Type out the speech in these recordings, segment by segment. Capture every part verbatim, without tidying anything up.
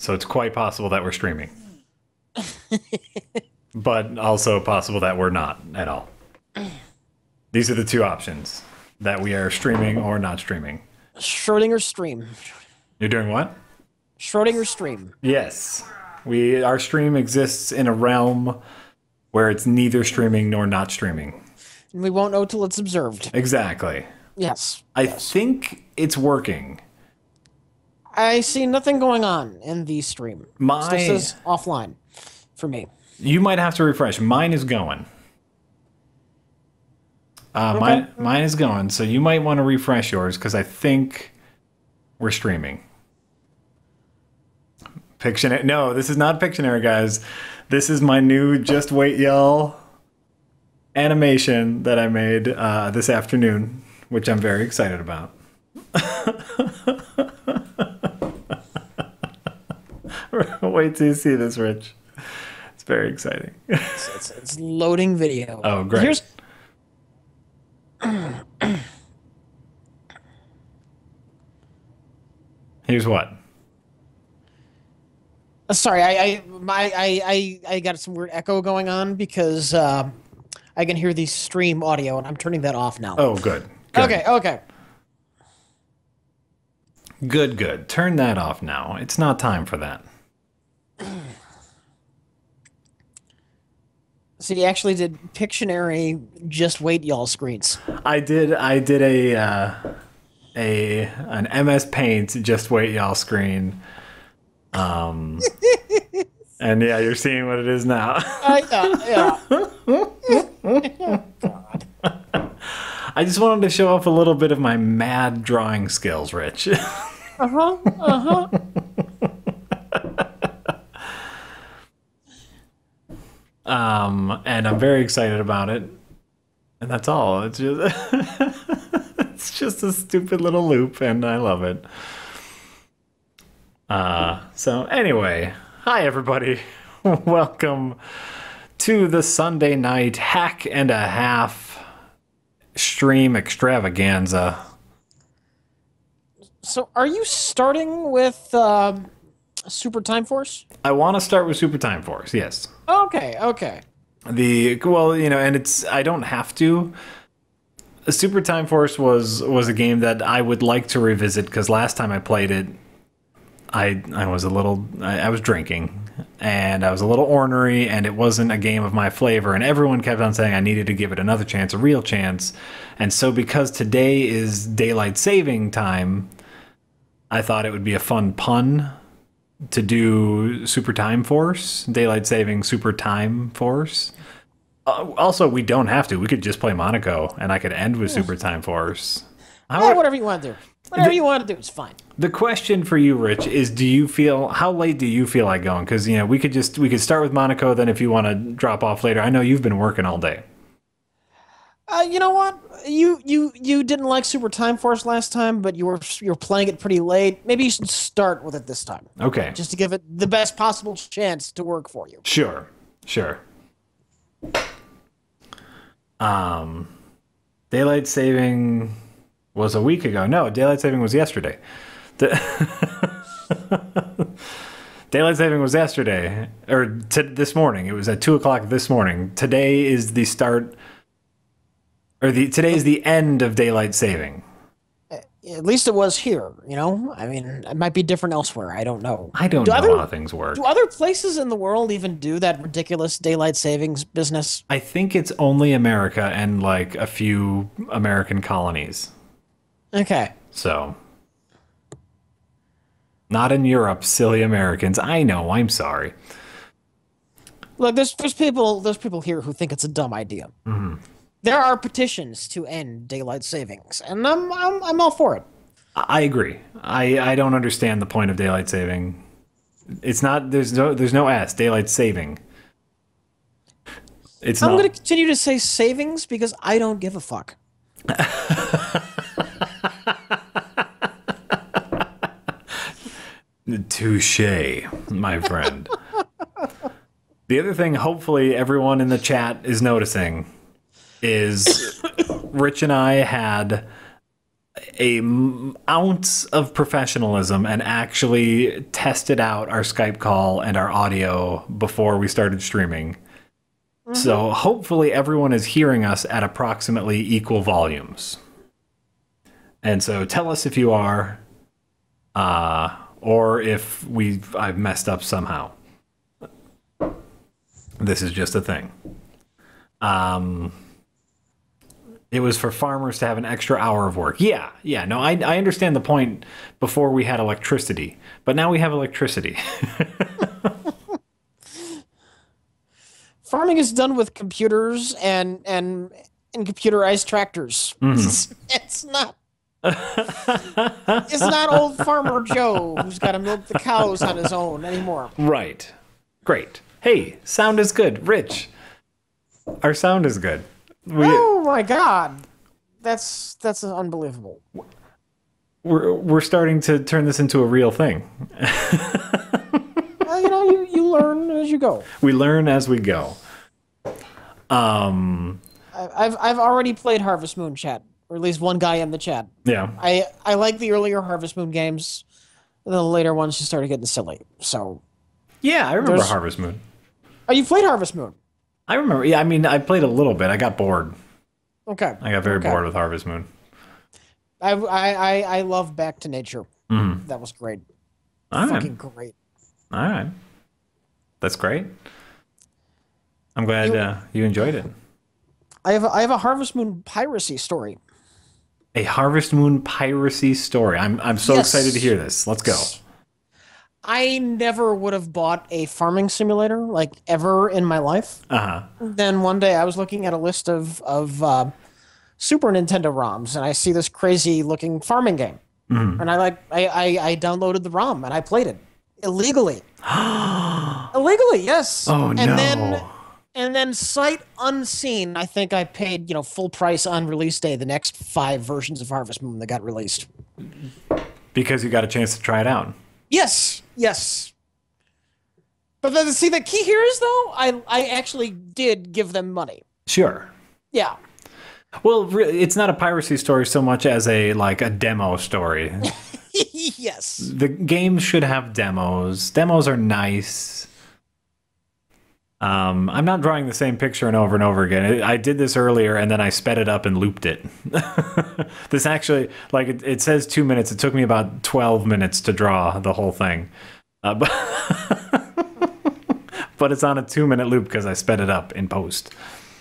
So it's quite possible that we're streaming. But also possible that we're not at all. These are the two options, that we are streaming or not streaming. Schrodinger stream. You're doing what? Schrodinger stream. Yes. We our stream exists in a realm where it's neither streaming nor not streaming. And we won't know till it's observed. Exactly. Yes. I yes. think it's working. I see nothing going on in the stream. My Still says offline for me. You might have to refresh. Mine is going. Uh, Okay. mine, mine is going, so you might want to refresh yours because I think we're streaming. Pictionary. No, this is not Pictionary, guys. This is my new Just Wait Y'all animation that I made uh, this afternoon, which I'm very excited about. Wait till you see this, Rich. It's very exciting. It's, it's, it's loading video. Oh, great. Here's Here's what? Uh, Sorry, I I my I I I got some weird echo going on because uh, I can hear the stream audio, and I'm turning that off now. Oh, good. Good. Okay, okay. Good, good. Turn that off now. It's not time for that. So you actually did Pictionary Just Wait Y'all screens. I did. I did a uh, a an M S Paint Just Wait Y'all screen. Um, and yeah, you're seeing what it is now. Uh, yeah, yeah. God. I just wanted to show off a little bit of my mad drawing skills, Rich. Uh-huh, uh-huh. um, and I'm very excited about it. And that's all. It's just it's just a stupid little loop, and I love it. Uh, so anyway, hi everybody. Welcome to the Sunday night hack and a half stream extravaganza. So are you starting with uh, Super Time Force? I want to start with Super Time Force, yes. Okay, okay. The well, you know, and it's I don't have to. Super Time Force was was a game that I would like to revisit because last time I played it, I I was a little I, I was drinking and I was a little ornery, and it wasn't a game of my flavor, and everyone kept on saying I needed to give it another chance, a real chance. And so because today is daylight saving time, I thought it would be a fun pun to do Super Time Force, daylight saving Super Time Force. Uh, also, we don't have to. We could just play Monaco, and I could end with Super Time Force. I Yeah, would- whatever you want to do. Whatever The- you want to do is fine. The question for you, Rich, is: do you feel how late do you feel like going? Because you know we could just we could start with Monaco. Then, if you want to drop off later, I know you've been working all day. Uh, you know what? You you you didn't like Super Time Force last time, but you were you were playing it pretty late. Maybe you should start with it this time, Okay, just to give it the best possible chance to work for you. sure, sure. Um, daylight saving was a week ago. No, daylight saving was yesterday. The daylight saving was yesterday, or t- this morning. It was at two o'clock this morning. Today is the start, or the today is the end of daylight saving. At least it was here. You know, I mean, it might be different elsewhere. I don't know. I don't Do know other- how things work. Do other places in the world even do that ridiculous daylight savings business? I think it's only America and like a few American colonies. Okay. So, not in Europe, silly Americans. I know. I'm sorry. Look, there's there's people there's people here who think it's a dumb idea. Mm-hmm. There are petitions to end daylight savings, and I'm I'm I'm all for it. I I agree. I I don't understand the point of daylight saving. It's not. There's no. There's no S. Daylight saving. It's I'm not. going to continue to say savings because I don't give a fuck. Touche, my friend. The other thing, hopefully, everyone in the chat is noticing is Rich and I had a m- ounce of professionalism and actually tested out our Skype call and our audio before we started streaming. Mm-hmm. So hopefully everyone is hearing us at approximately equal volumes. And so tell us if you are, uh, or if we've I've messed up somehow. This is just a thing. Um, it was for farmers to have an extra hour of work. Yeah, yeah. No, I I understand the point before we had electricity, but now we have electricity. Farming is done with computers and and, and computerized tractors. Mm. It's, it's not. It's not old Farmer Joe who's got to milk the cows on his own anymore. Right. Great. Hey, sound is good. Rich, our sound is good. We, oh my God, that's that's unbelievable. We're we're starting to turn this into a real thing. Well, you know, you, you learn as you go. We learn as we go. Um, I've I've already played Harvest Moon, chat, or at least one guy in the chat. Yeah. I I like the earlier Harvest Moon games. The later ones just started getting silly. So. Yeah, I remember Harvest Moon. Oh, you played Harvest Moon? I remember. Yeah, I mean, I played a little bit. I got bored. Okay. I got very okay. bored with Harvest Moon. I I I, I love Back to Nature. Mm-hmm. That was great. All Fucking right. great. All right. That's great. I'm glad you, uh, you enjoyed it. I have a, I have a Harvest Moon piracy story. A Harvest Moon piracy story. I'm I'm so yes. excited to hear this. Let's go. I never would have bought a farming simulator, like, ever in my life. Uh-huh. Then one day I was looking at a list of, of uh, Super Nintendo ROMs, and I see this crazy-looking farming game. Mm-hmm. And I, like, I, I, I downloaded the ROM, and I played it. Illegally. Illegally, yes. Oh, and no. Then, and then, sight unseen, I think I paid, you know, full price on release day the next five versions of Harvest Moon that got released. Because you got a chance to try it out. Yes, yes. But then, see, the key here is, though, I I actually did give them money. Sure. Yeah. Well, it's not a piracy story so much as a, like, a demo story. Yes. The game should have demos. Demos are nice. Um, I'm not drawing the same picture and over and over again. I did this earlier, and then I sped it up and looped it. This actually, like, it, it says two minutes. It took me about twelve minutes to draw the whole thing. Uh, but, but it's on a two-minute loop because I sped it up in post.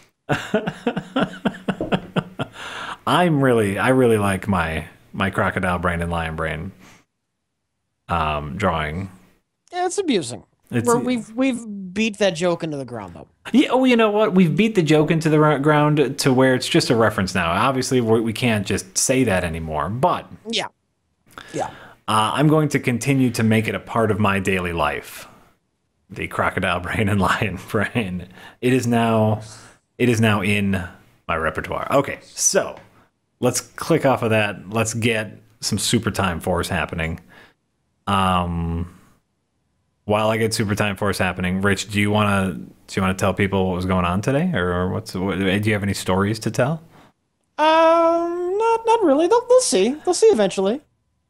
I'm really, I really like my my crocodile brain and lion brain um, drawing. Yeah, it's amusing. It's, We're, we've we've beat that joke into the ground, though. Yeah, oh, you know what? We've beat the joke into the ground to where it's just a reference now. Obviously, we're, we can't just say that anymore. But yeah, yeah, uh, I'm going to continue to make it a part of my daily life. The crocodile brain and lion brain. It is now, it is now in my repertoire. Okay, so let's click off of that. Let's get some Super Time Force happening. Um. While I get Super Time Force happening, Rich, do you want to do you want to tell people what was going on today, or what's what, do you have any stories to tell? Um, not not really. They'll they'll see. They'll see eventually.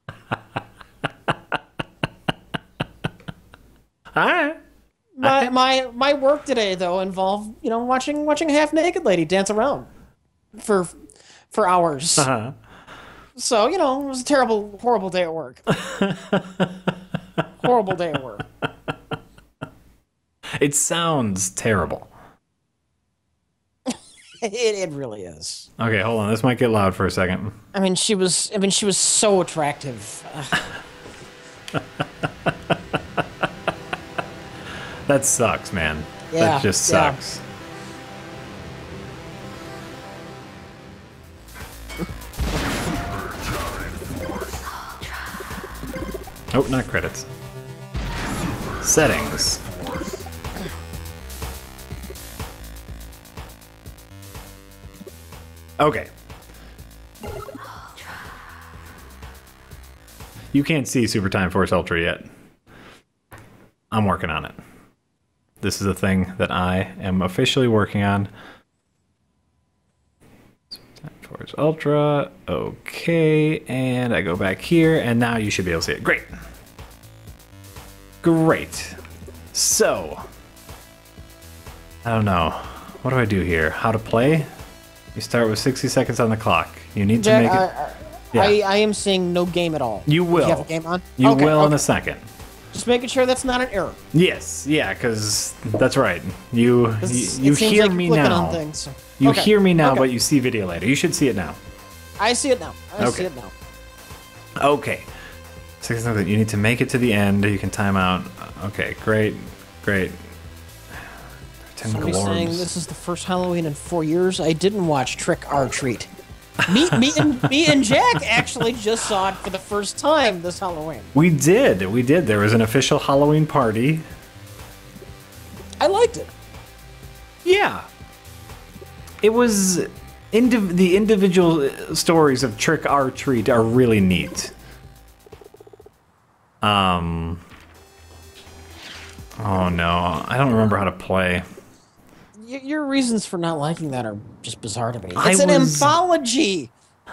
All right. My my my work today though involved you know watching watching a half naked lady dance around for for hours. Uh-huh. So you know it was a terrible, horrible day at work. Horrible day at work. It sounds terrible. it it really is. Okay, hold on. This might get loud for a second. I mean, she was. I mean, she was so attractive. That sucks, man. Yeah, that just sucks. Yeah. Oh, not credits. Settings. Okay. You can't see Super Time Force Ultra yet. I'm working on it. This is a thing that I am officially working on. Super Time Force Ultra. Okay, and I go back here, and now you should be able to see it. Great. Great. So, I don't know. What do I do here? How to play? You start with sixty seconds on the clock. You need Jack, to make it... I, Yeah. I, I am seeing no game at all. You will. You have a game on? You Okay, will okay. in a second. Just making sure that's not an error. Yes, yeah, because that's right. You 'Cause you, it you seems hear like me you're clicking now. on things. You Okay, hear me now, okay. but you see video later. You should see it now. I see it now. I Okay. see it now. Okay. Six that you need to make it to the end. You can time out. Okay, great, great. Ten Somebody's saying globes. this is the first Halloween in four years. I didn't watch Trick or Treat. Me, me, and, me and Jack actually just saw it for the first time this Halloween. We did. We did. There was an official Halloween party. I liked it. Yeah. It was indiv- the individual stories of Trick or Treat are really neat. Um. Oh no, I don't remember how to play. Y- Your reasons for not liking that are just bizarre to me. I It's an was- anthology.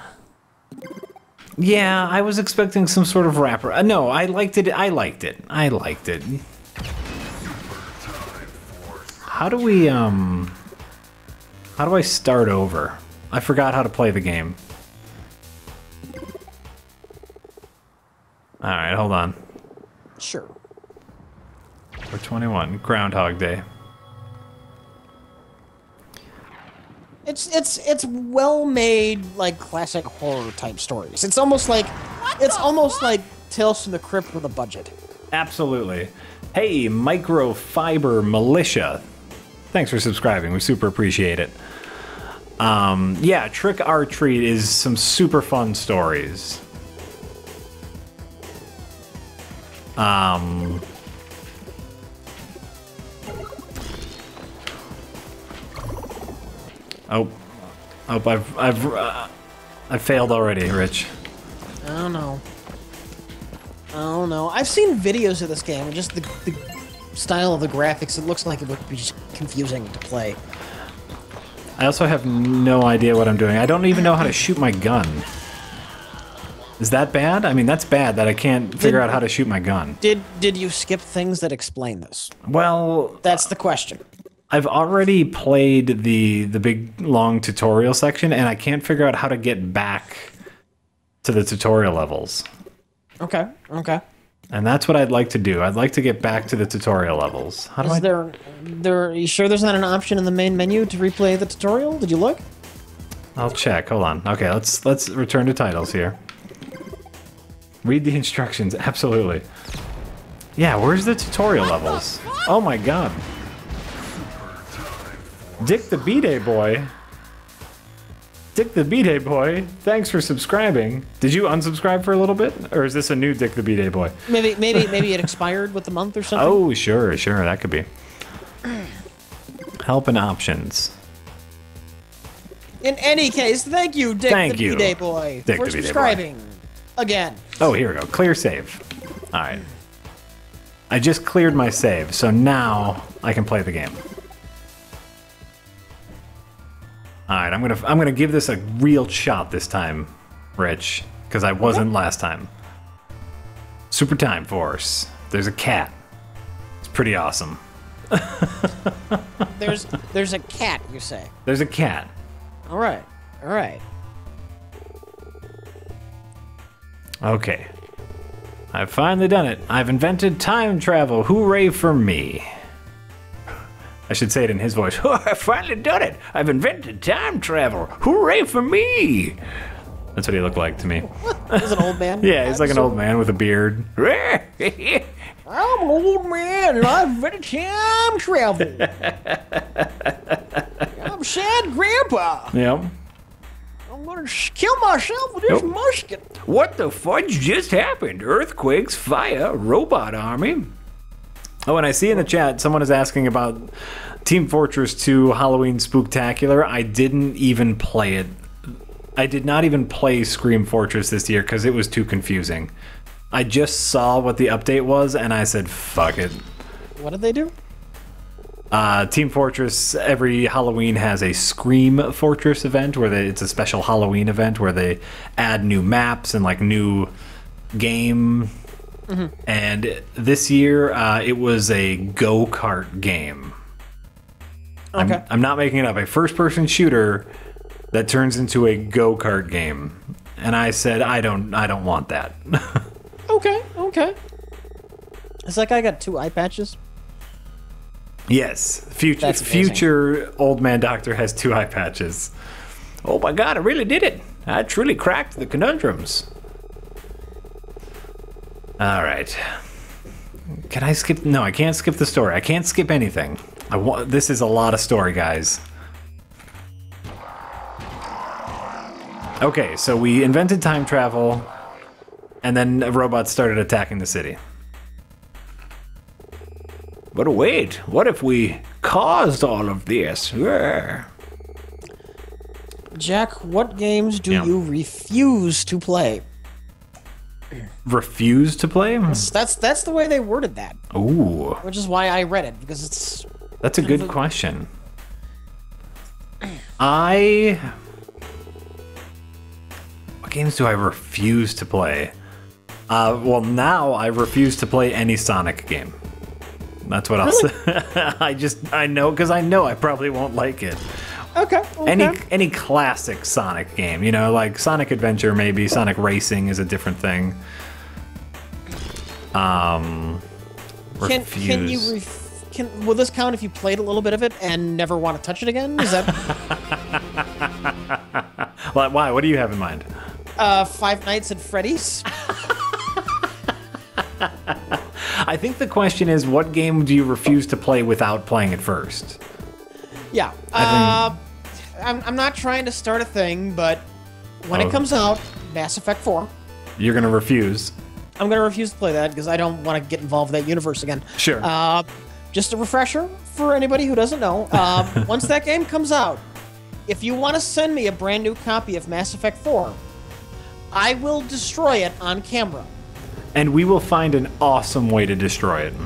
Yeah, I was expecting some sort of rapper. Uh, no, I liked it. I liked it. I liked it. How do we um? How do I start over? I forgot how to play the game. All right, hold on. Sure. We're twenty-one. Groundhog Day. It's it's it's well made, like classic horror type stories. It's almost like it's almost like Tales from the Crypt with a budget. Absolutely. Hey, Microfiber Militia. Thanks for subscribing. We super appreciate it. Um, yeah, Trick or Treat is some super fun stories. Um. Oh, oh, I've I've uh, I failed already, Rich. I don't know. I don't know. I've seen videos of this game, and just the, the style of the graphics, it looks like it would be just confusing to play. I also have no idea what I'm doing. I don't even know how to shoot my gun. Is that bad? I mean, that's bad that I can't figure Did- out how to shoot my gun. Did did you skip things that explain this? Well, That's the question. I've already played the the big long tutorial section, and I can't figure out how to get back to the tutorial levels. Okay. Okay. And that's what I'd like to do. I'd like to get back to the tutorial levels. How do Is I? there there? Are you sure there's not an option in the main menu to replay the tutorial? Did you look? I'll check. Hold on. Okay, let's let's return to titles here. Read the instructions. Absolutely. Yeah, where's the tutorial levels? Oh my god. Dick the B-Day boy. Dick the B-Day boy. Thanks for subscribing. Did you unsubscribe for a little bit, or is this a new Dick the B-Day boy? Maybe maybe maybe it expired with the month or something. Oh, sure, sure, that could be. Help and options. In any case, thank you, Dick Thank the you, B-Day boy, Dick for the B-Day boy. subscribing again. Oh, here we go. Clear save. All right. I just cleared my save, so now I can play the game. All right, I'm gonna I'm gonna give this a real shot this time, Rich, because I wasn't last time. Super Time Force. There's a cat. It's pretty awesome. There's there's a cat, you say? There's a cat. All right, all right. Okay. I've finally done it. I've invented time travel. Hooray for me. I should say it in his voice. Oh, I've finally done it. I've invented time travel. Hooray for me. That's what he looked like to me. He's an old man. Yeah, he's like an So- old man with a beard. I'm an old man and I've invented time travel. I'm sad grandpa. Yep. I'm gonna sh- kill myself with this Nope. musket. What the fudge just happened? Earthquakes, fire, robot army. Oh, and I see in the chat someone is asking about Team Fortress two Halloween Spooktacular. I didn't even play it. I did not even play Scream Fortress this year because it was too confusing. I just saw what the update was and I said, fuck it. What did they do? Uh, Team Fortress every Halloween has a Scream Fortress event where they, it's a special Halloween event where they add new maps and like new game. Mm-hmm. And this year uh, it was a go-kart game. Okay. I'm, I'm not making it up. A first-person shooter that turns into a go-kart game. And I said, I don't, I don't want that. Okay, okay. It's like I got two eye patches. Yes, future That's amazing. future old man doctor has two eye patches. Oh my god, I really did it! I truly cracked the conundrums. All right. Can I skip? No, I can't skip the story. I can't skip anything. I want. This is a lot of story, guys. Okay, so we invented time travel, and then robots started attacking the city. But wait, what if we caused all of this? Yeah. Jack, what games do Yeah. you refuse to play? Refuse to play? That's that's the way they worded that, Ooh, which is why I read it, because it's that's a good question. I... What games do I refuse to play? Uh, well, now I refuse to play any Sonic game. That's what I'll Really? say. I just, I know, because I know I probably won't like it. okay. okay. Any any classic Sonic game, you know, like Sonic Adventure, maybe Sonic Racing is a different thing. Um, Can refuse. can you ref- can will this count if you played a little bit of it and never want to touch it again? Is that Why? Why? What do you have in mind? uh, Five Nights at Freddy's? I think the question is, what game do you refuse to play without playing it first? Yeah. Uh, I'm I'm not trying to start a thing, but when Oh. it comes out, Mass Effect four, You're gonna refuse. I'm gonna refuse to play that because I don't want to get involved with that universe again. Sure. Uh, just a refresher for anybody who doesn't know. Uh, once that game comes out, if you want to send me a brand new copy of Mass Effect four, I will destroy it on camera. And we will find an awesome way to destroy it.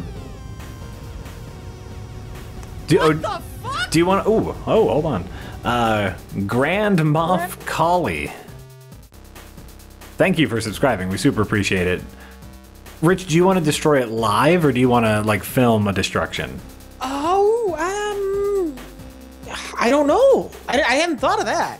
Do, What oh, the fuck? do you want to? Oh, oh, hold on. Uh, Grand Moff Collie. Thank you for subscribing. We super appreciate it. Rich, do you want to destroy it live, or do you want to like film a destruction? Oh, um, I don't know. I, I hadn't thought of that.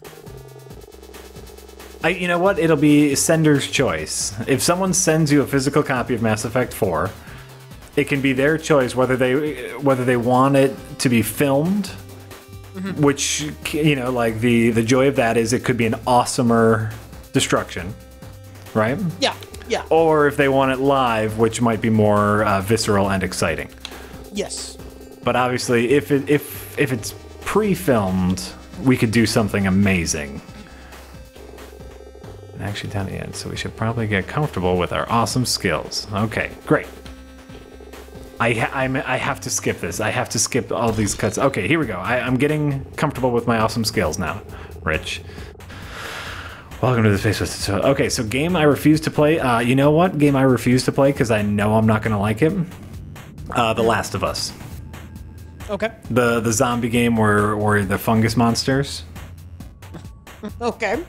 I, you know what? It'll be sender's choice. If someone sends you a physical copy of Mass Effect four, it can be their choice whether they whether they want it to be filmed, mm-hmm. which, you know, like the the joy of that is it could be an awesomer destruction, right? Yeah, yeah. Or if they want it live, which might be more uh, visceral and exciting. Yes. But obviously, if it, if if it's pre-filmed, we could do something amazing. Actually down at the end, so we should probably get comfortable with our awesome skills. Okay, great. I ha I'm, I have to skip this. I have to skip all these cuts. Okay, here we go. I, I'm getting comfortable with my awesome skills now, Rich. Welcome to the Space with so, okay, so game I refuse to play. Uh, you know what game I refuse to play because I know I'm not going to like it? Uh, The Last of Us. Okay. The the zombie game where, where the fungus monsters. Okay.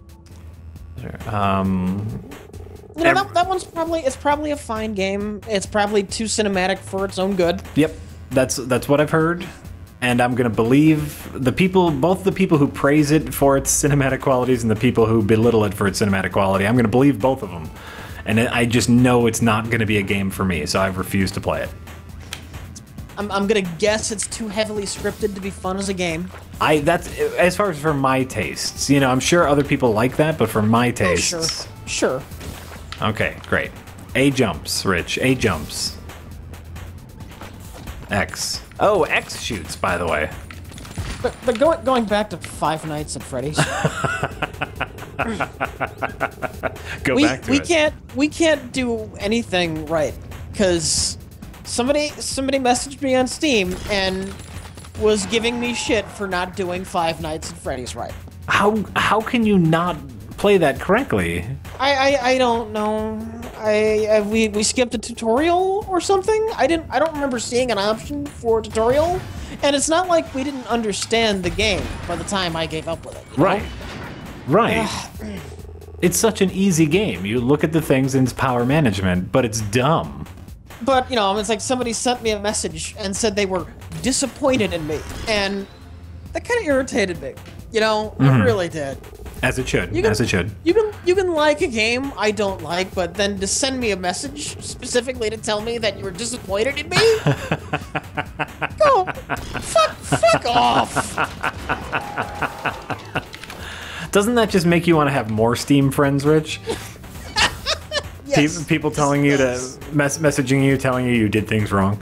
Um, You know, Ev- that, that one's probably it's probably a fine game. It's probably too cinematic for its own good. Yep, that's that's what I've heard, and I'm gonna believe the people, both the people who praise it for its cinematic qualities and the people who belittle it for its cinematic quality. I'm gonna believe both of them, and I just know it's not gonna be a game for me, so I've refused to play it. I'm, I'm gonna guess it's too heavily scripted to be fun as a game. I that's as far as for my tastes. You know, I'm sure other people like that, but for my tastes, Sure, sure. okay, great. A jumps, Rich. A jumps. X. Oh, X shoots, by the way. But but going going back to Five Nights at Freddy's, Go we back to we it. can't we can't do anything right because somebody somebody messaged me on Steam and was giving me shit for not doing Five Nights at Freddy's right. How how can you not play that correctly? I I, I don't know. I, I we we skipped a tutorial or something. I didn't. I don't remember seeing an option for a tutorial, and it's not like we didn't understand the game by the time I gave up with it. You know? Right. Right. It's such an easy game. You look at the things in its power management, but it's dumb. But, you know, it's like somebody sent me a message and said they were disappointed in me. And that kind of irritated me. You know, Mm-hmm. it really did. As it should. You can- As it should. You can you can like a game I don't like, but then to send me a message specifically to tell me that you were disappointed in me? Go fuck fuck off. Doesn't that just make you want to have more Steam friends, Rich? Yes. Pe- People telling you to mess- messaging you, telling you you did things wrong.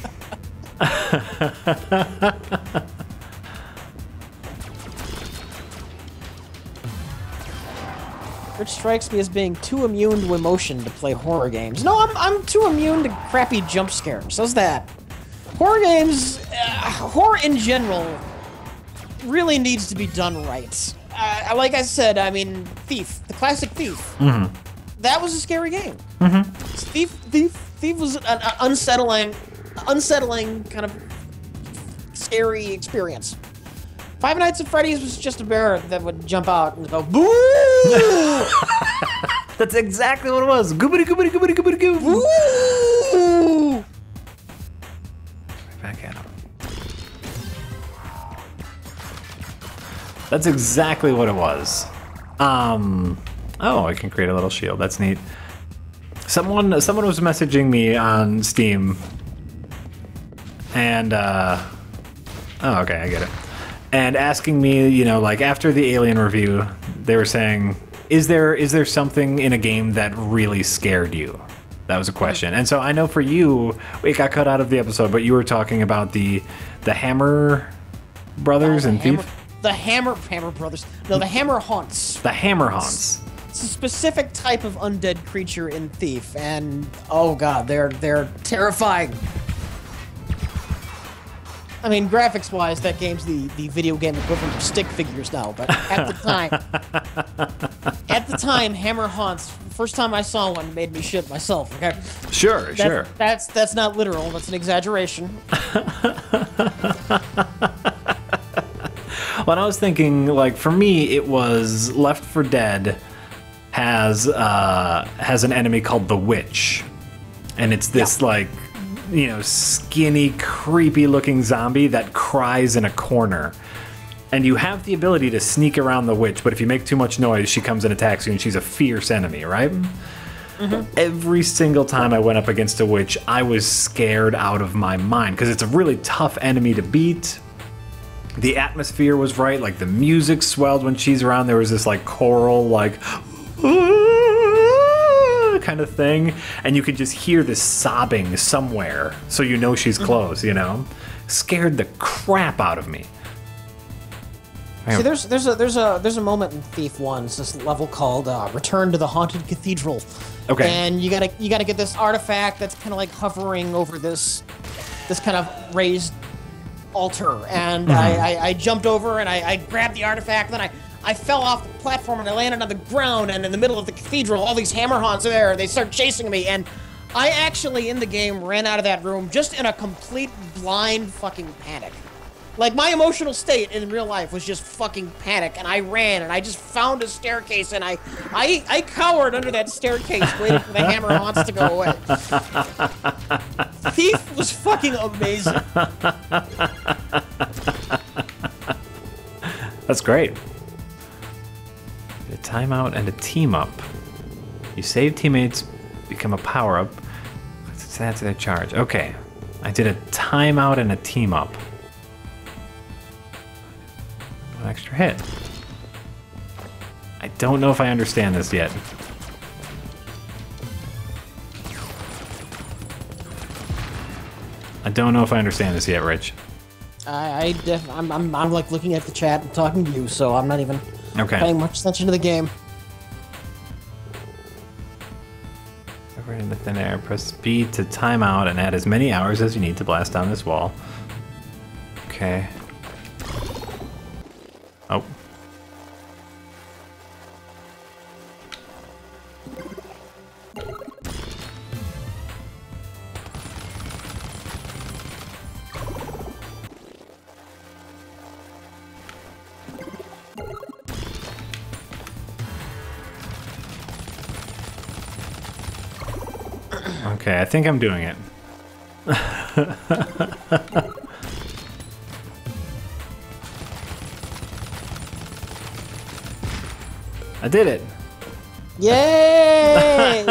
Which strikes me as being too immune to emotion to play horror games. No, I'm, I'm too immune to crappy jump scares. How's that? Horror games, uh, horror in general, really needs to be done right. Uh, like I said, I mean, Thief, the classic Thief. Mm-hmm. That was a scary game. Mm-hmm. Thief, Thief, Thief was an, an unsettling, unsettling kind of scary experience. Five Nights at Freddy's was just a bear that would jump out and go boo. That's exactly what it was. Goobity goobity goobity goobity goo. Woo! Back at him. That's exactly what it was. Um. Oh, I can create a little shield. That's neat. Someone, someone was messaging me on Steam, and uh, oh, okay, I get it. And asking me, you know, like after the Alien review, they were saying, "Is there is there something in a game that really scared you?" That was a question. And so I know for you, it got cut out of the episode, but you were talking about the the Hammer Brothers Oh, the and Hammer, Thief, the Hammer Hammer Brothers. No, the Hammer Haunts. the Hammer Haunts. It's a specific type of undead creature in Thief, and oh god, they're they're terrifying. I mean, graphics-wise, that game's the, the video game equivalent of stick figures now, but at the time, at the time, Hammer Haunts, first time I saw one, made me shit myself, okay? Sure, That- sure. That's, that's not literal, that's an exaggeration. When I was thinking, like for me, it was Left four Dead has uh, has an enemy called the Witch, and it's this like you know skinny, creepy-looking zombie that cries in a corner. And you have the ability to sneak around the Witch, but if you make too much noise, she comes and attacks you, and she's a fierce enemy, right? Mm-hmm. Every single time I went up against a Witch, I was scared out of my mind because it's a really tough enemy to beat. The atmosphere was right, like the music swelled when she's around. There was this like choral, like kind of thing, and you could just hear this sobbing somewhere, so you know she's close. You know, scared the crap out of me. See, there's there's a there's a there's a moment in Thief One. It's this level called uh, "Return to the Haunted Cathedral." Okay. And you gotta you gotta get this artifact that's kind of like hovering over this this kind of raised altar. And Mm-hmm. I, I I jumped over and I, I grabbed the artifact. And then I I fell off the platform and I landed on the ground. And in the middle of the cathedral, all these hammer haunts are there. They start chasing me. And I actually in the game ran out of that room just in a complete blind fucking panic. Like, my emotional state in real life was just fucking panic, and I ran, and I just found a staircase, and I I, I cowered under that staircase waiting for the hammer haunts to go away. Thief was fucking amazing. That's great. A timeout and a team up. You save teammates, become a power up. Let's add to their charge. Okay, I did a timeout and a team up. An extra hit. I don't know if I understand this yet. I don't know if I understand this yet, Rich. I, I def, I'm, I'm, I'm like looking at the chat and talking to you, so I'm not even Okay. paying much attention to the game. Over in the thin air, press B to time out and add as many hours as you need to blast down this wall. Okay. Oh. Okay, I think I'm doing it. I did it. Yay!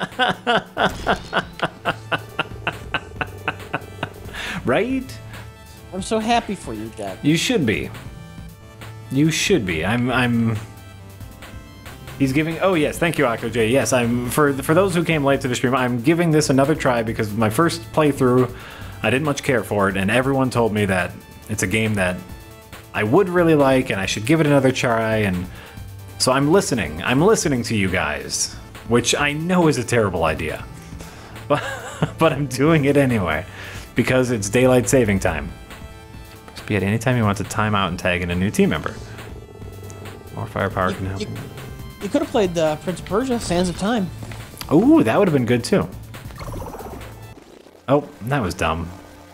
Right? I'm so happy for you, Dad. You should be. You should be. I'm I'm He's giving Oh yes, thank you Akko J. Yes, I'm for for those who came late to the stream, I'm giving this another try because my first playthrough I didn't much care for it and everyone told me that it's a game that I would really like and I should give it another try, and so I'm listening. I'm listening to you guys, which I know is a terrible idea. But but I'm doing it anyway because it's daylight saving time. Press B at any time you want to time out and tag in a new team member. More firepower You- can help you- you. You could have played uh, Prince of Persia: Sands of Time. Ooh, that would have been good too. Oh, that was dumb.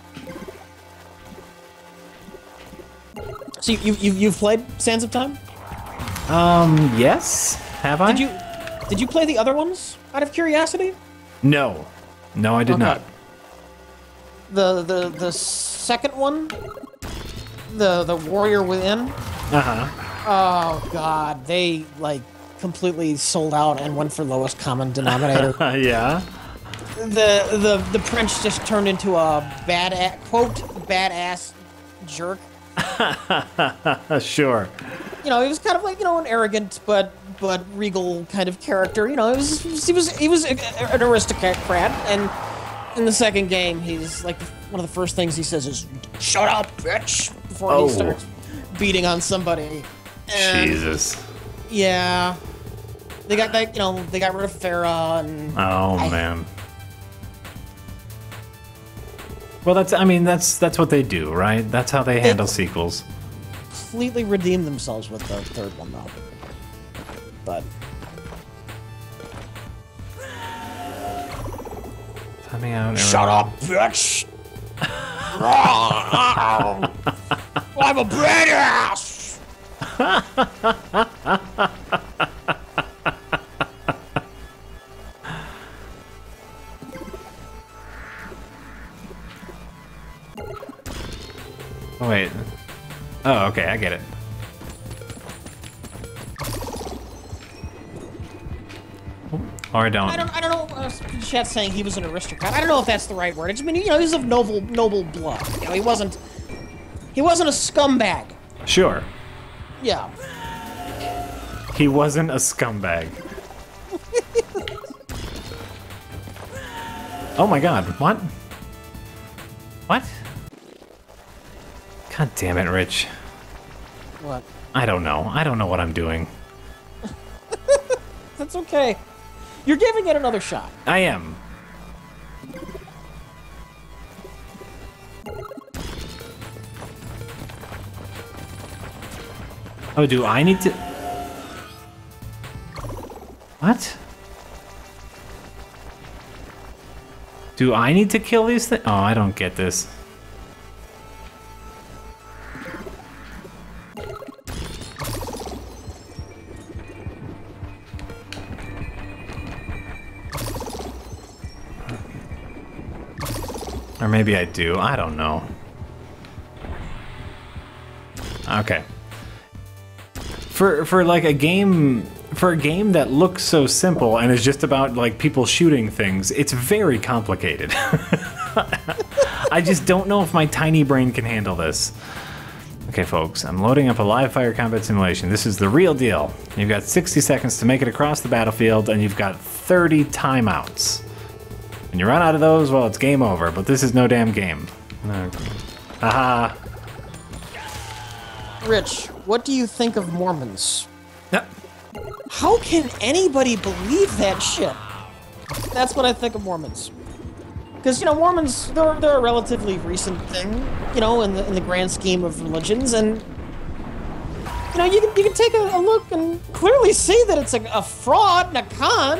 So you you you've played Sands of Time? Um, yes? Have I? Did you did you play the other ones out of curiosity? No. No, I did Okay. not. The the the second one, the the Warrior Within. Uh-huh. Oh God, they like completely sold out and went for lowest common denominator. Uh, yeah. the the the prince just turned into a bad quote badass jerk. Sure. You know, he was kind of like, you know, an arrogant but but regal kind of character. You know, it was he was he was a, an aristocrat, and in the second game, he's like one of the first things he says is "Shut up, bitch!" before Oh. he starts beating on somebody. And Jesus. yeah, they got like you know they got rid of Farah and Oh I- man. Well, that's I mean that's that's what they do, right? That's how they handle sequels. completely redeemed themselves with the third one though. But Timing out. shut up, bitch! I'm a badass. Oh, wait. Oh, okay, I get it. Or I don't. I don't. I don't know. Uh, chat's saying he was an aristocrat. I don't know if that's the right word. I just mean, you know, he was of noble, noble blood. You know, he wasn't. He wasn't a scumbag. Sure. Yeah. He wasn't a scumbag. Oh my god, what? What? God damn it, Rich. What? I don't know. I don't know what I'm doing. That's okay. You're giving it another shot. I am. Oh, do I need to... What? Do I need to kill these things? Oh, I don't get this. Or maybe I do. I don't know. Okay. For for like a game for a game that looks so simple and is just about like people shooting things, it's very complicated. I just don't know if my tiny brain can handle this. Okay, folks, I'm loading up a live fire combat simulation. This is the real deal. You've got sixty seconds to make it across the battlefield, and you've got thirty timeouts. When you run out of those, well, it's game over, but this is no damn game. Okay. Haha. Rich, what do you think of Mormons? Yep. How can anybody believe that shit? That's what I think of Mormons. Because, you know, Mormons, they're, they're a relatively recent thing, you know, in the, in the grand scheme of religions, and, you know, you can, you can take a, a look and clearly see that it's a, a fraud and a con.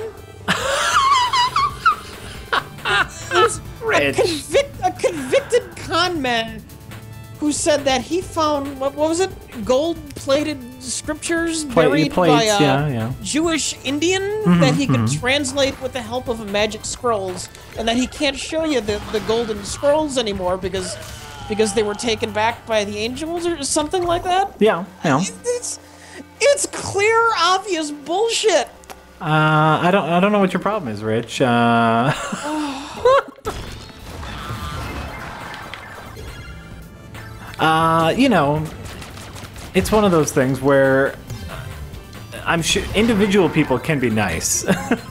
There's a, Rich. convict, a convicted con man who said that he found, what, what was it, gold-plated scriptures Plate- buried plates, by a yeah, yeah. Jewish Indian that he could translate with the help of a magic scrolls, and that he can't show you the, the golden scrolls anymore because because they were taken back by the angels or something like that. Yeah, yeah. It- It's it's clear, obvious bullshit. Uh, I don't, I don't know what your problem is, Rich. Uh, uh, you know, it's one of those things where I'm sure individual people can be nice.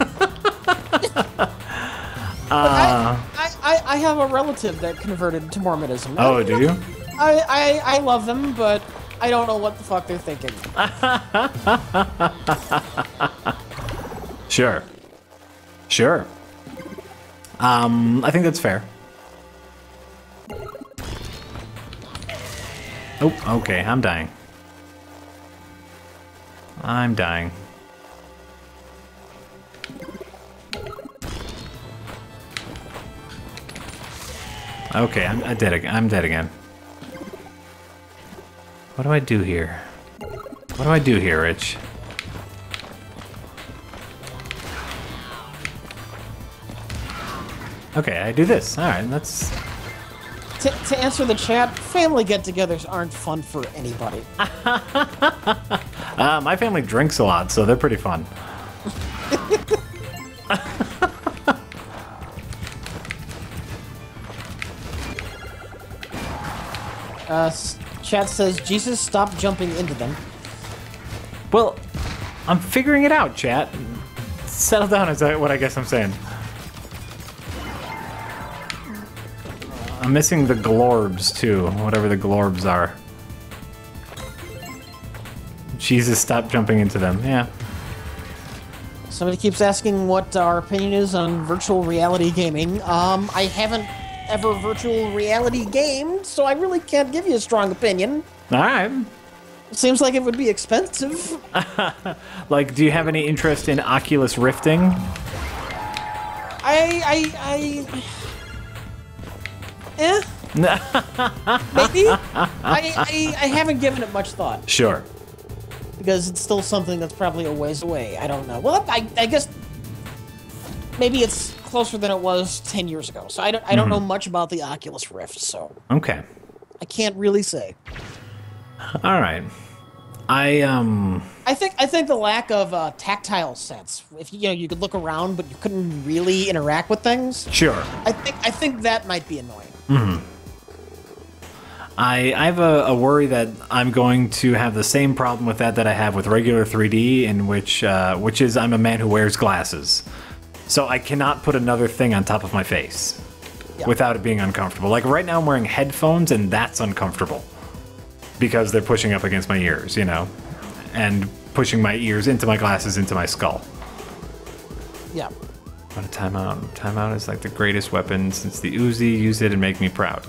I, I, I, I have a relative that converted to Mormonism. Oh, do you? I, I, I love them, but I don't know what the fuck they're thinking. Sure. Sure. Um, I think that's fair. Oh, okay, I'm dying. I'm dying. Okay, I'm, I'm dead again. I'm dead again. What do I do here? What do I do here, Rich? Okay, I do this. All right, that's... To, to answer the chat, family get-togethers aren't fun for anybody. Uh, my family drinks a lot, so they're pretty fun. Uh, s- chat says, Jesus, stop jumping into them. Well, I'm figuring it out, chat. Settle down is what I guess I'm saying. I'm missing the glorbs, too. Whatever the glorbs are. Jesus, stop jumping into them. Yeah. Somebody keeps asking what our opinion is on virtual reality gaming. Um, I haven't ever virtual reality gamed, so I really can't give you a strong opinion. All right. Seems like it would be expensive. Like, do you have any interest in Oculus Rifting? I, I, I... Eh? Maybe? I, I, I haven't given it much thought. Sure. Because it's still something that's probably a ways away. I don't know. Well, I, I guess maybe it's closer than it was ten years ago. So I don't, I don't know much about the Oculus Rift, so Okay. I can't really say. All right. I, um... I think I think the lack of uh, tactile sense, if you know you could look around but you couldn't really interact with things. Sure. I think I think that might be annoying. Mm-hmm. I, I have a, a worry that I'm going to have the same problem with that that I have with regular three D, in which uh, which is I'm a man who wears glasses, so I cannot put another thing on top of my face Yeah. without it being uncomfortable. Like right now, I'm wearing headphones, and that's uncomfortable because they're pushing up against my ears, you know, and pushing my ears into my glasses into my skull. Yeah. What a timeout! Timeout is like the greatest weapon since the Uzi. Use it and make me proud.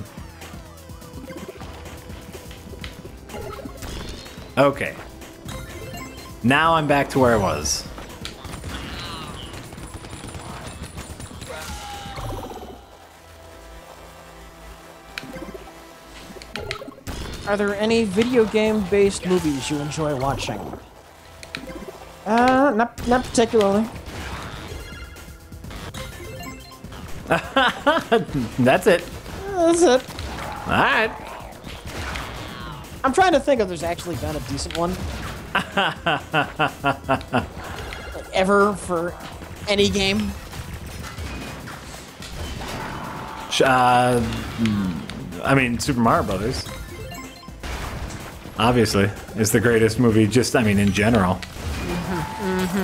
Okay. Now I'm back to where I was. Are there any video game-based movies you enjoy watching? Uh, not not particularly. That's it. That's it. All right. I'm trying to think if there's actually been a decent one. Like, ever for any game. Sh- Uh, I mean, Super Mario Brothers. Obviously, is the greatest movie. Just, I mean, in general. Mm-hmm.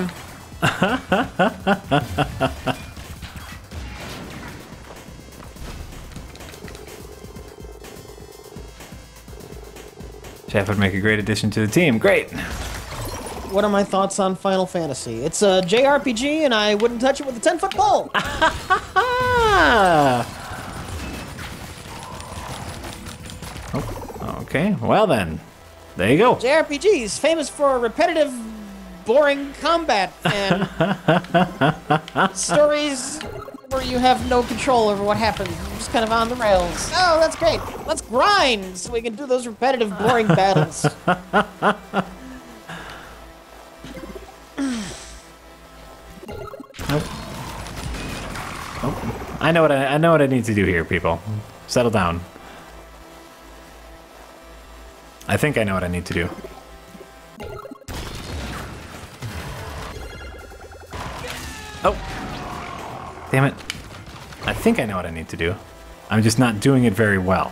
Chef would make a great addition to the team. Great. What are my thoughts on Final Fantasy? It's a J R P G, and I wouldn't touch it with a ten-foot pole. Ah. Oh, okay. Well then, there you go. J R P Gs, famous for repetitive, boring combat and stories where you have no control over what happens. You're just kind of on the rails. Oh, that's great. Let's grind so we can do those repetitive, boring battles. I know what I, I know what I need to do here, people. Settle down. I think I know what I need to do. Oh. Damn it. I think I know what I need to do. I'm just not doing it very well.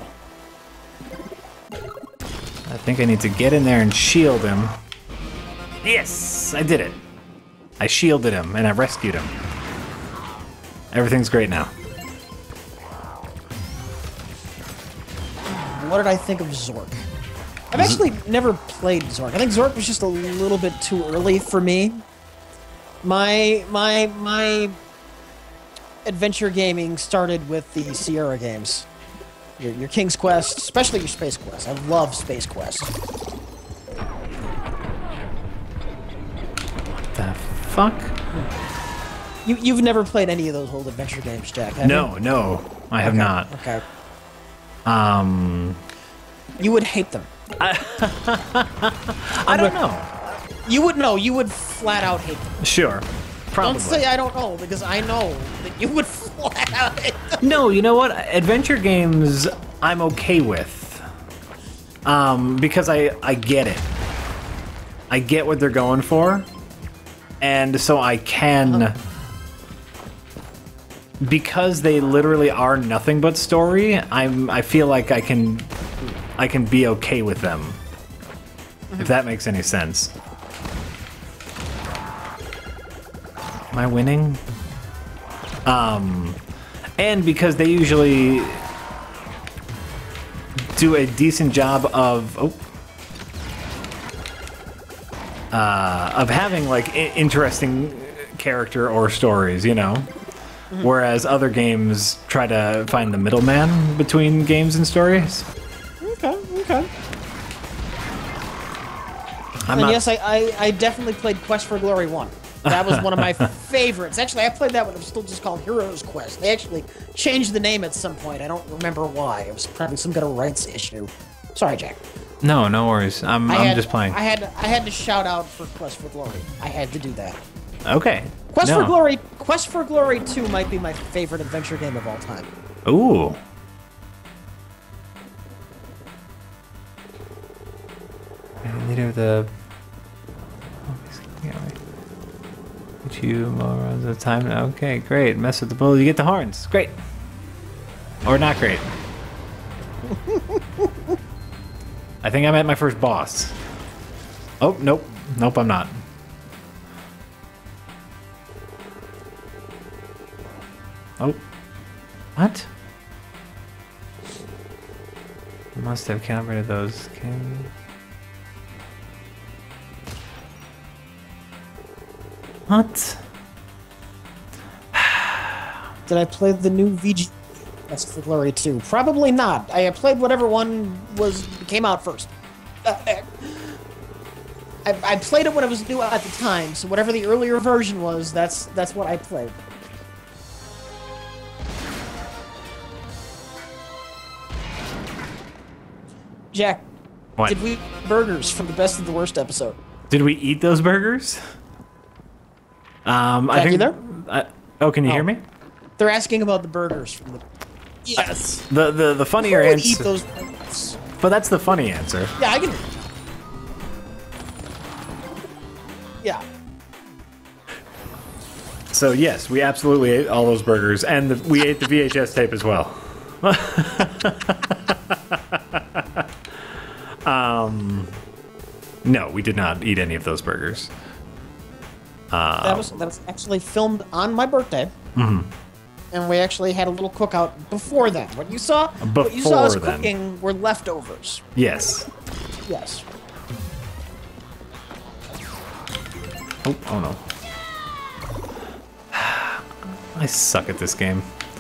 I think I need to get in there and shield him. Yes, I did it. I shielded him and I rescued him. Everything's great now. What did I think of Zork? I've actually never played Zork. I think Zork was just a little bit too early for me. My my my adventure gaming started with the Sierra games. Your, your King's Quest, especially your Space Quest. I love Space Quest. The fuck? You, you've never played any of those old adventure games, Jack, have No, you? no, I have Okay, not. Okay. Um, You would hate them. I don't know. You would know. You would flat out hate them. Sure, probably. Don't say I don't know, because I know that you would flat out hate them. No, you know what? Adventure games I'm okay with. Um, because I, I get it. I get what they're going for. And so I can... Because they literally are nothing but story, I'm I feel like I can I can be okay with them. Mm-hmm. If that makes any sense. Am I winning? Um and because they usually do a decent job of oh uh of having like I- interesting character or stories, you know. Mm-hmm. Whereas other games try to find the middleman between games and stories. Okay, okay. I'm and not... yes, I, I, I definitely played Quest for Glory one. That was one of my favorites. Actually, I played that one. It was still just called Heroes Quest. They actually changed the name at some point. I don't remember why. It was probably some kind of rights issue. Sorry, Jack. No, no worries. I'm, I I'm had, just playing. I had I had to shout out for Quest for Glory. I had to do that. Okay. Quest no. for Glory Quest for Glory two might be my favorite adventure game of all time. Ooh. Leader of the two more runs at a time. Okay, great. Mess with the bull, you get the horns. Great. Or not great. I think I'm at my first boss. Oh, nope. Nope, I'm not. Oh. What? Must have calibrated those. Can... What? Did I play the new V G Quest for Glory two? Probably not. I played whatever one was came out first. Uh, I, I played it when it was new at the time, so whatever the earlier version was, that's that's what I played. Jack, What? did we eat burgers from the Best of the Worst episode? Did we eat those burgers? Um, I Jack, think. you there? I, oh, can you Oh. hear me? They're asking about the burgers from the. Yes. The the the funnier Who would eat answer, those burgers? but that's the funny answer. Yeah, I can. Yeah. So yes, we absolutely ate all those burgers, and the, we ate the V H S tape as well. um, no, we did not eat any of those burgers. Uh, That was that was actually filmed on my birthday. Mm-hmm. And we actually had a little cookout before that. What you saw, what you saw us Before then. cooking were leftovers. Yes. Yes. Oh, oh no. I suck at this game.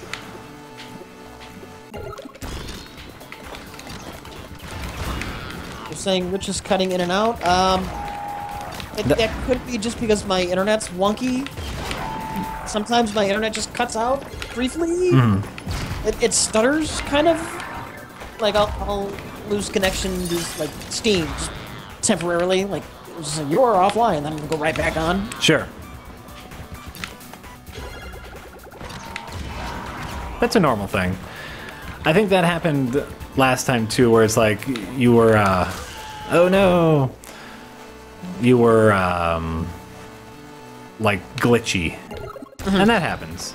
You're saying Rich is cutting in and out. Um, it, That- that could be just because my internet's wonky. Sometimes my internet just cuts out briefly. Mm. It, it stutters, kind of. Like I'll, I'll lose connection to like Steam just temporarily. Like it was like, you're offline, then it'll go right back on. Sure. That's a normal thing. I think that happened last time too, where it's like you were, uh, oh no, you were um, like glitchy, mm-hmm. and that happens.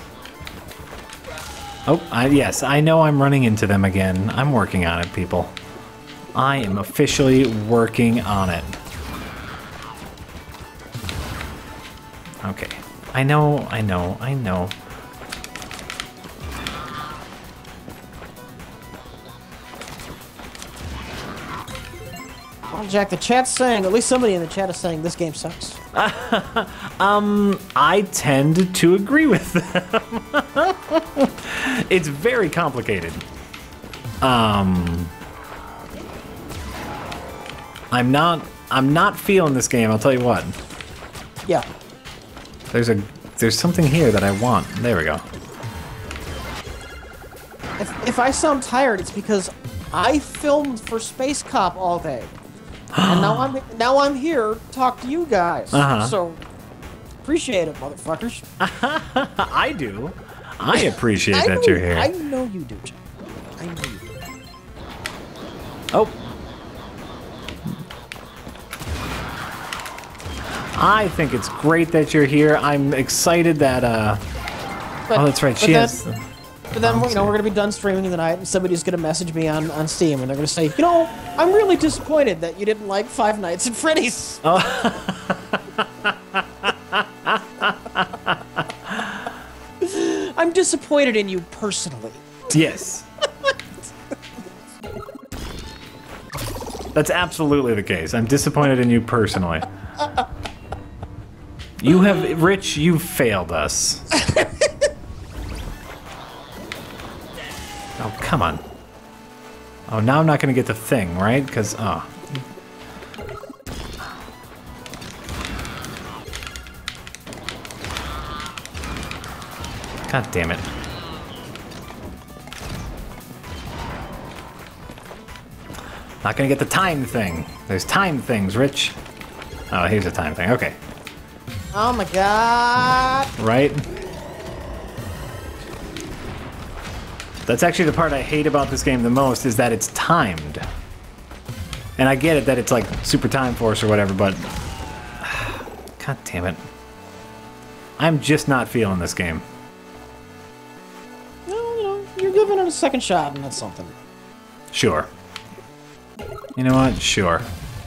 Oh, I, yes, I know I'm running into them again. I'm working on it, people. I am officially working on it. Okay, I know, I know, I know. Well, Jack, the chat's saying, at least somebody in the chat is saying this game sucks. um, I tend to agree with them. It's very complicated. Um, I'm not, I'm not feeling this game, I'll tell you what. Yeah. There's a, there's something here that I want. There we go. If, if I sound tired, it's because I filmed for Space Cop all day. And now I'm now I'm here to talk to you guys. Uh-huh. So appreciate it, motherfuckers. I do. I appreciate I that know, you're here. I know you do, Jack. I know you do. Oh. I think it's great that you're here. I'm excited that uh But, oh, that's right. She then, has But then, you know, we're going to be done streaming tonight, and somebody's going to message me on, on Steam, and they're going to say, you know, I'm really disappointed that you didn't like Five Nights at Freddy's. Oh. I'm disappointed in you personally. Yes. That's absolutely the case. I'm disappointed in you personally. You have, Rich, you've failed us. Oh, come on. Oh, now I'm not going to get the thing, right? Because, oh. God damn it. Not going to get the time thing. There's time things, Rich. Oh, here's a time thing. Okay. Oh my god. Right? That's actually the part I hate about this game the most, is that it's timed. And I get it that it's like Super Time Force or whatever, but god damn it. I'm just not feeling this game. Well, you know, you're giving it a second shot, and that's something. Sure. You know what? Sure.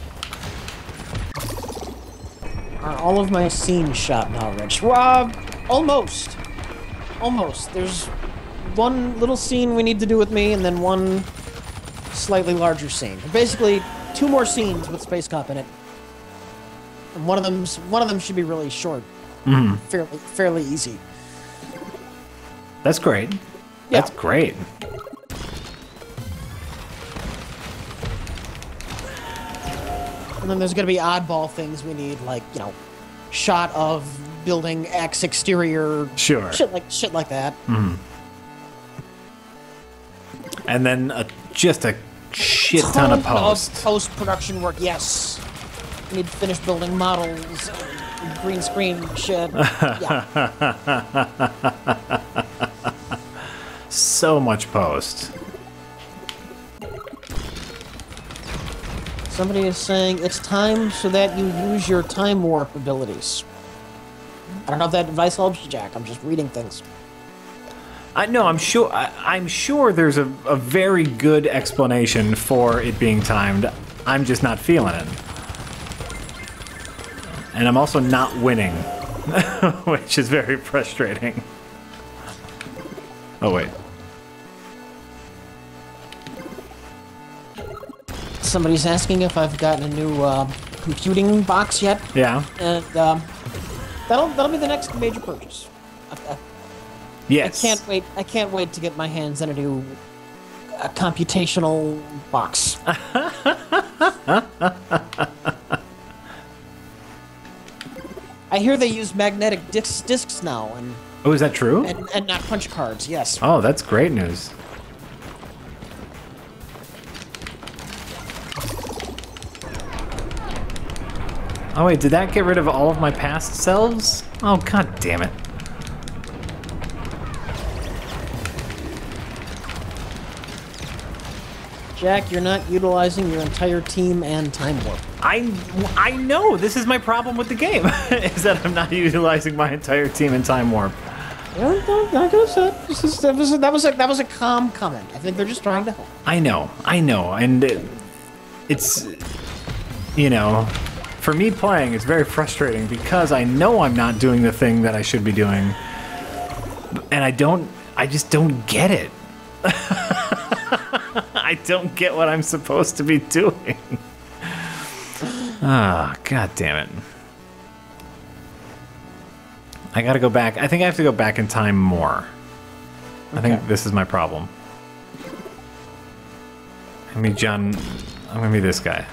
Are all of my scenes shot now, Rich? Uh, almost. Almost. There's one little scene we need to do with me, and then one slightly larger scene. Basically, two more scenes with Space Cop in it. And one of them's one of them should be really short, Mm-hmm. fairly fairly easy. That's great. Yeah. That's great. And then there's gonna be oddball things we need, like, you know, shot of building X exterior, Sure. shit like shit like that. Mm-hmm. And then a, just a shit ton of post. Post production work, yes. We need to finish building models, and green screen shit. Yeah. So much post. Somebody is saying it's time so that you use your time warp abilities. I don't know if that advice helps you, Jack. I'm just reading things. I no, I'm sure. I, I'm sure there's a, a very good explanation for it being timed. I'm just not feeling it, and I'm also not winning, which is very frustrating. Oh wait. Somebody's asking if I've gotten a new uh, computing box yet. Yeah. And um, that'll that'll be the next major purchase. I, I, Yes. I can't wait. I can't wait to get my hands on a new uh, computational box. I hear they use magnetic discs, discs now, and Oh, is that true? and, and not punch cards. Yes. Oh, that's great news. Oh wait, did that get rid of all of my past selves? Oh god damn it. Jack, you're not utilizing your entire team and time warp. I, I know, this is my problem with the game, is that I'm not utilizing my entire team in Time Warp. Well, no, not gonna say. This is, that, was a, that, was a, that was a calm comment. I think they're just trying to help. I know, I know, and it, it's, you know, for me playing, it's very frustrating because I know I'm not doing the thing that I should be doing, and I don't, I just don't get it. I don't get what I'm supposed to be doing. Ah, oh, god damn it. I gotta go back. I think I have to go back in time more. Okay. I think this is my problem. I mean, John, I'm gonna be this guy.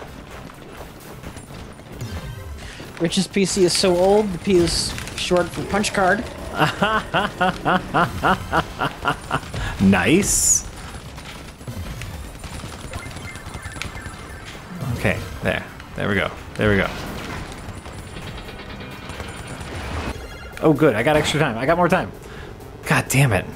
Rich's P C is so old, the P is short for punch card. Nice. Okay, there. There we go. There we go. Oh, good. I got extra time. I got more time. God damn it.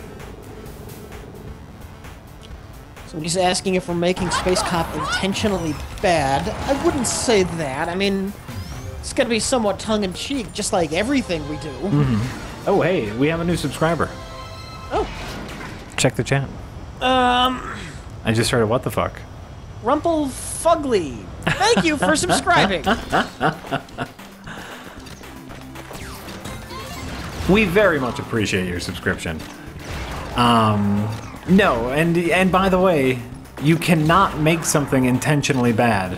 Somebody's asking if we're making Space Cop intentionally bad. I wouldn't say that. I mean, it's going to be somewhat tongue-in-cheek, just like everything we do. Mm-hmm. Oh, hey, we have a new subscriber. Oh. Check the chat. Um. I just heard a what the fuck. Rumple Fugly. Thank you for subscribing. We very much appreciate your subscription. Um, no, and and by the way, you cannot make something intentionally bad.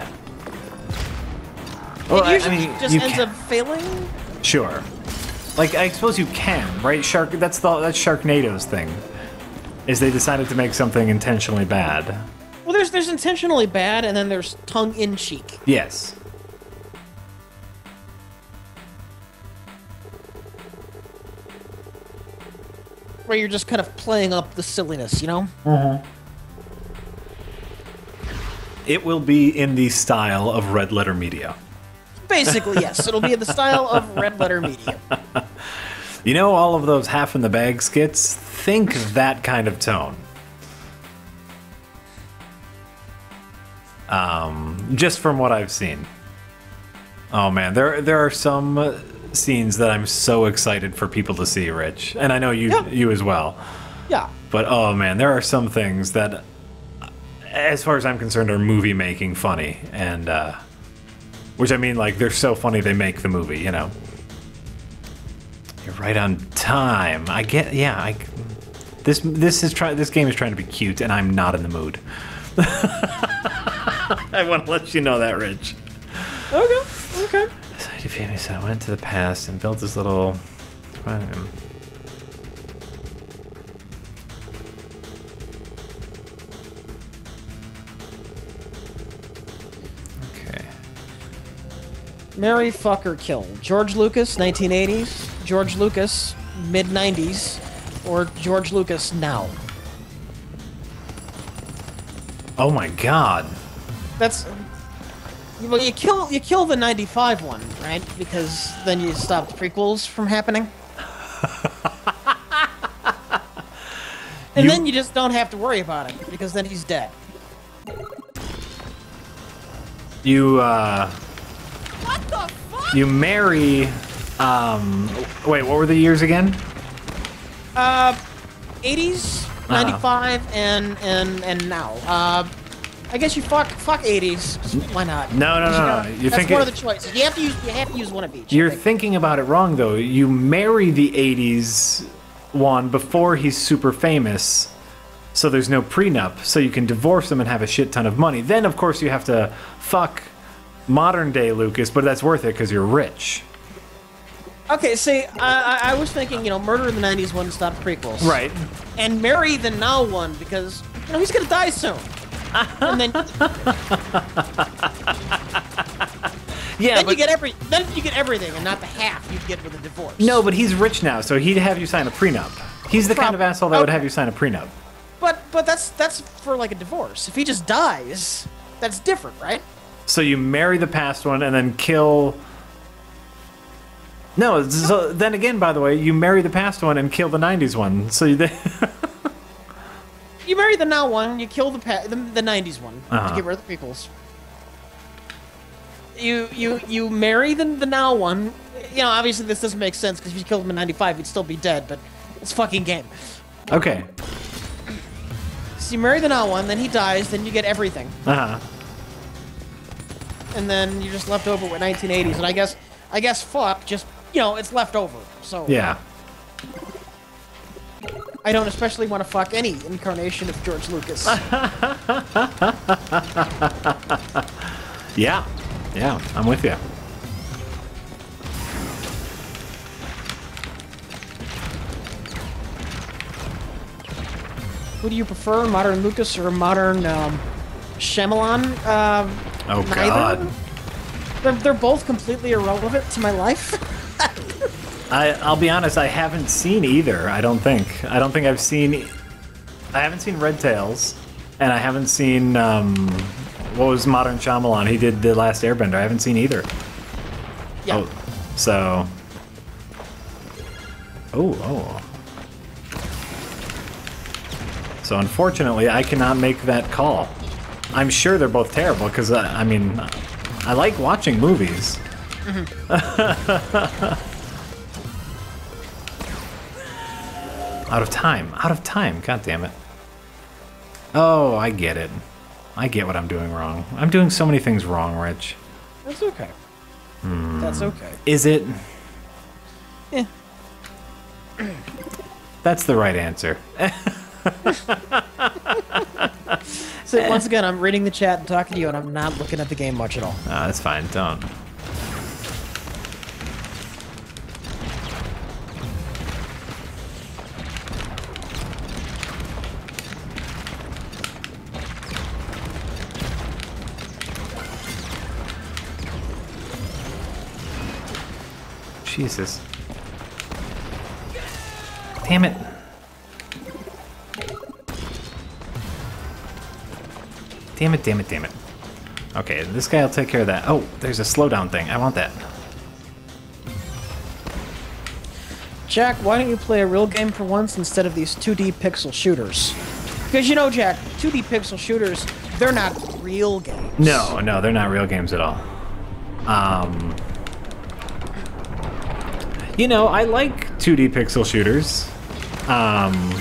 Well, it usually I mean, just ends can. up failing? Sure. Like, I suppose you can, right? Shark. That's the that's Sharknado's thing. Is they decided to make something intentionally bad. Well, there's there's intentionally bad, and then there's tongue-in-cheek. Yes. Where you're just kind of playing up the silliness, you know? Mm-hmm. It will be in the style of Red Letter Media. Basically, yes. It'll be in the style of Red Letter Media. You know all of those half-in-the-bag skits? Think that kind of tone. Um, just from what I've seen. Oh man, there there are some scenes that I'm so excited for people to see, Rich, and I know you yeah. you as well. Yeah. But oh man, there are some things that, as far as I'm concerned, are movie making funny, and uh, which I mean, like they're so funny they make the movie. You know. You're right on time. I get. Yeah. I. This this is try this game is trying to be cute, and I'm not in the mood. I want to let you know that, Rich. Okay, okay. Society famous. I went to the past and built this little. Okay. Marry, fuck, or kill. George Lucas, nineteen eighties. George Lucas, mid nineties. Or George Lucas now. Oh my god. That's well, you kill you kill the ninety-five one, right? Because then you stop the prequels from happening. And you... then you just don't have to worry about it because then he's dead. You uh What the fuck? You marry um wait, what were the years again? Uh eighties, ninety-five, uh-huh. and and and now. Uh I guess you fuck fuck eighties. Why not? No, no, no, no. no. You That's think one it, of the choices. You have to use you have to use one of each. You're thinking about it wrong though. You marry the eighties one before he's super famous, so there's no prenup, so you can divorce him and have a shit ton of money. Then of course you have to fuck modern day Lucas, but that's worth it because you're rich. Okay, see, I, I was thinking, you know, murder in the nineties one, stop prequels. Right. And marry the now one because, you know, he's gonna die soon. And then, yeah, then but, you get every, then you get everything, and not the half you get with a divorce. No, but he's rich now, so he'd have you sign a prenup. He's the Prob- kind of asshole that okay. would have you sign a prenup. But but that's that's for like a divorce. If he just dies, that's different, right? So you marry the past one and then kill. No, so then again, by the way, you marry the past one and kill the nineties one. So you. You marry marry the now one, you kill the pa the, the nineties one. Uh-huh. To get rid of the prequels. You you you marry the the now one. You know, obviously this doesn't make sense because if you killed him in ninety-five, he'd still be dead. But it's a fucking game. Okay. So you marry the now one, then he dies, then you get everything, Uh huh. and then you're just left over with nineteen eighties. And I guess I guess fuck, just you know, it's left over. So Yeah. I don't especially want to fuck any incarnation of George Lucas. Yeah. Yeah. I'm with you. Who do you prefer, modern Lucas or modern um, Shyamalan? Um, Oh neither. God. They're, they're both completely irrelevant to my life. I I'll be honest. I haven't seen either. I don't think. I don't think I've seen. I haven't seen Red Tails, and I haven't seen um, what was Modern Shyamalan. He did The Last Airbender. I haven't seen either. Yeah. Oh, so. Oh, oh. So unfortunately, I cannot make that call. I'm sure they're both terrible because uh, I mean, I like watching movies. Out of time. Out of time. God damn it. Oh, I get it. I get what I'm doing wrong. I'm doing so many things wrong, Rich. That's okay. That's okay. Is it? Yeah. That's the right answer. So once again, I'm reading the chat and talking to you, and I'm not looking at the game much at all. Ah, that's fine. Don't. Jesus. Damn it. Damn it, damn it, damn it. Okay, this guy will take care of that. Oh, there's a slowdown thing. I want that. Jack, why don't you play a real game for once instead of these two D pixel shooters? Because you know, Jack, two D pixel shooters, they're not real games. No, no, they're not real games at all. Um, you know, I like two D pixel shooters. Um,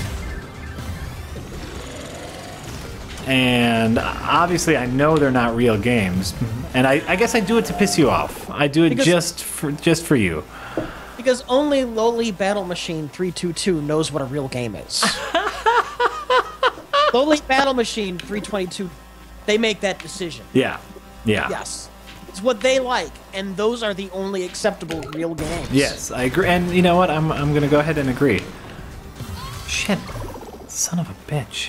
and obviously I know they're not real games. And I, I guess I do it to piss you off. I do it Because- just for just for you. Because only Lowly Battle Machine three two two knows what a real game is. Lowly Battle Machine three twenty-two, they make that decision. Yeah. Yeah. Yes. It's what they like, and those are the only acceptable real games. Yes, I agree. And you know what? I'm I'm gonna go ahead and agree. Shit, son of a bitch.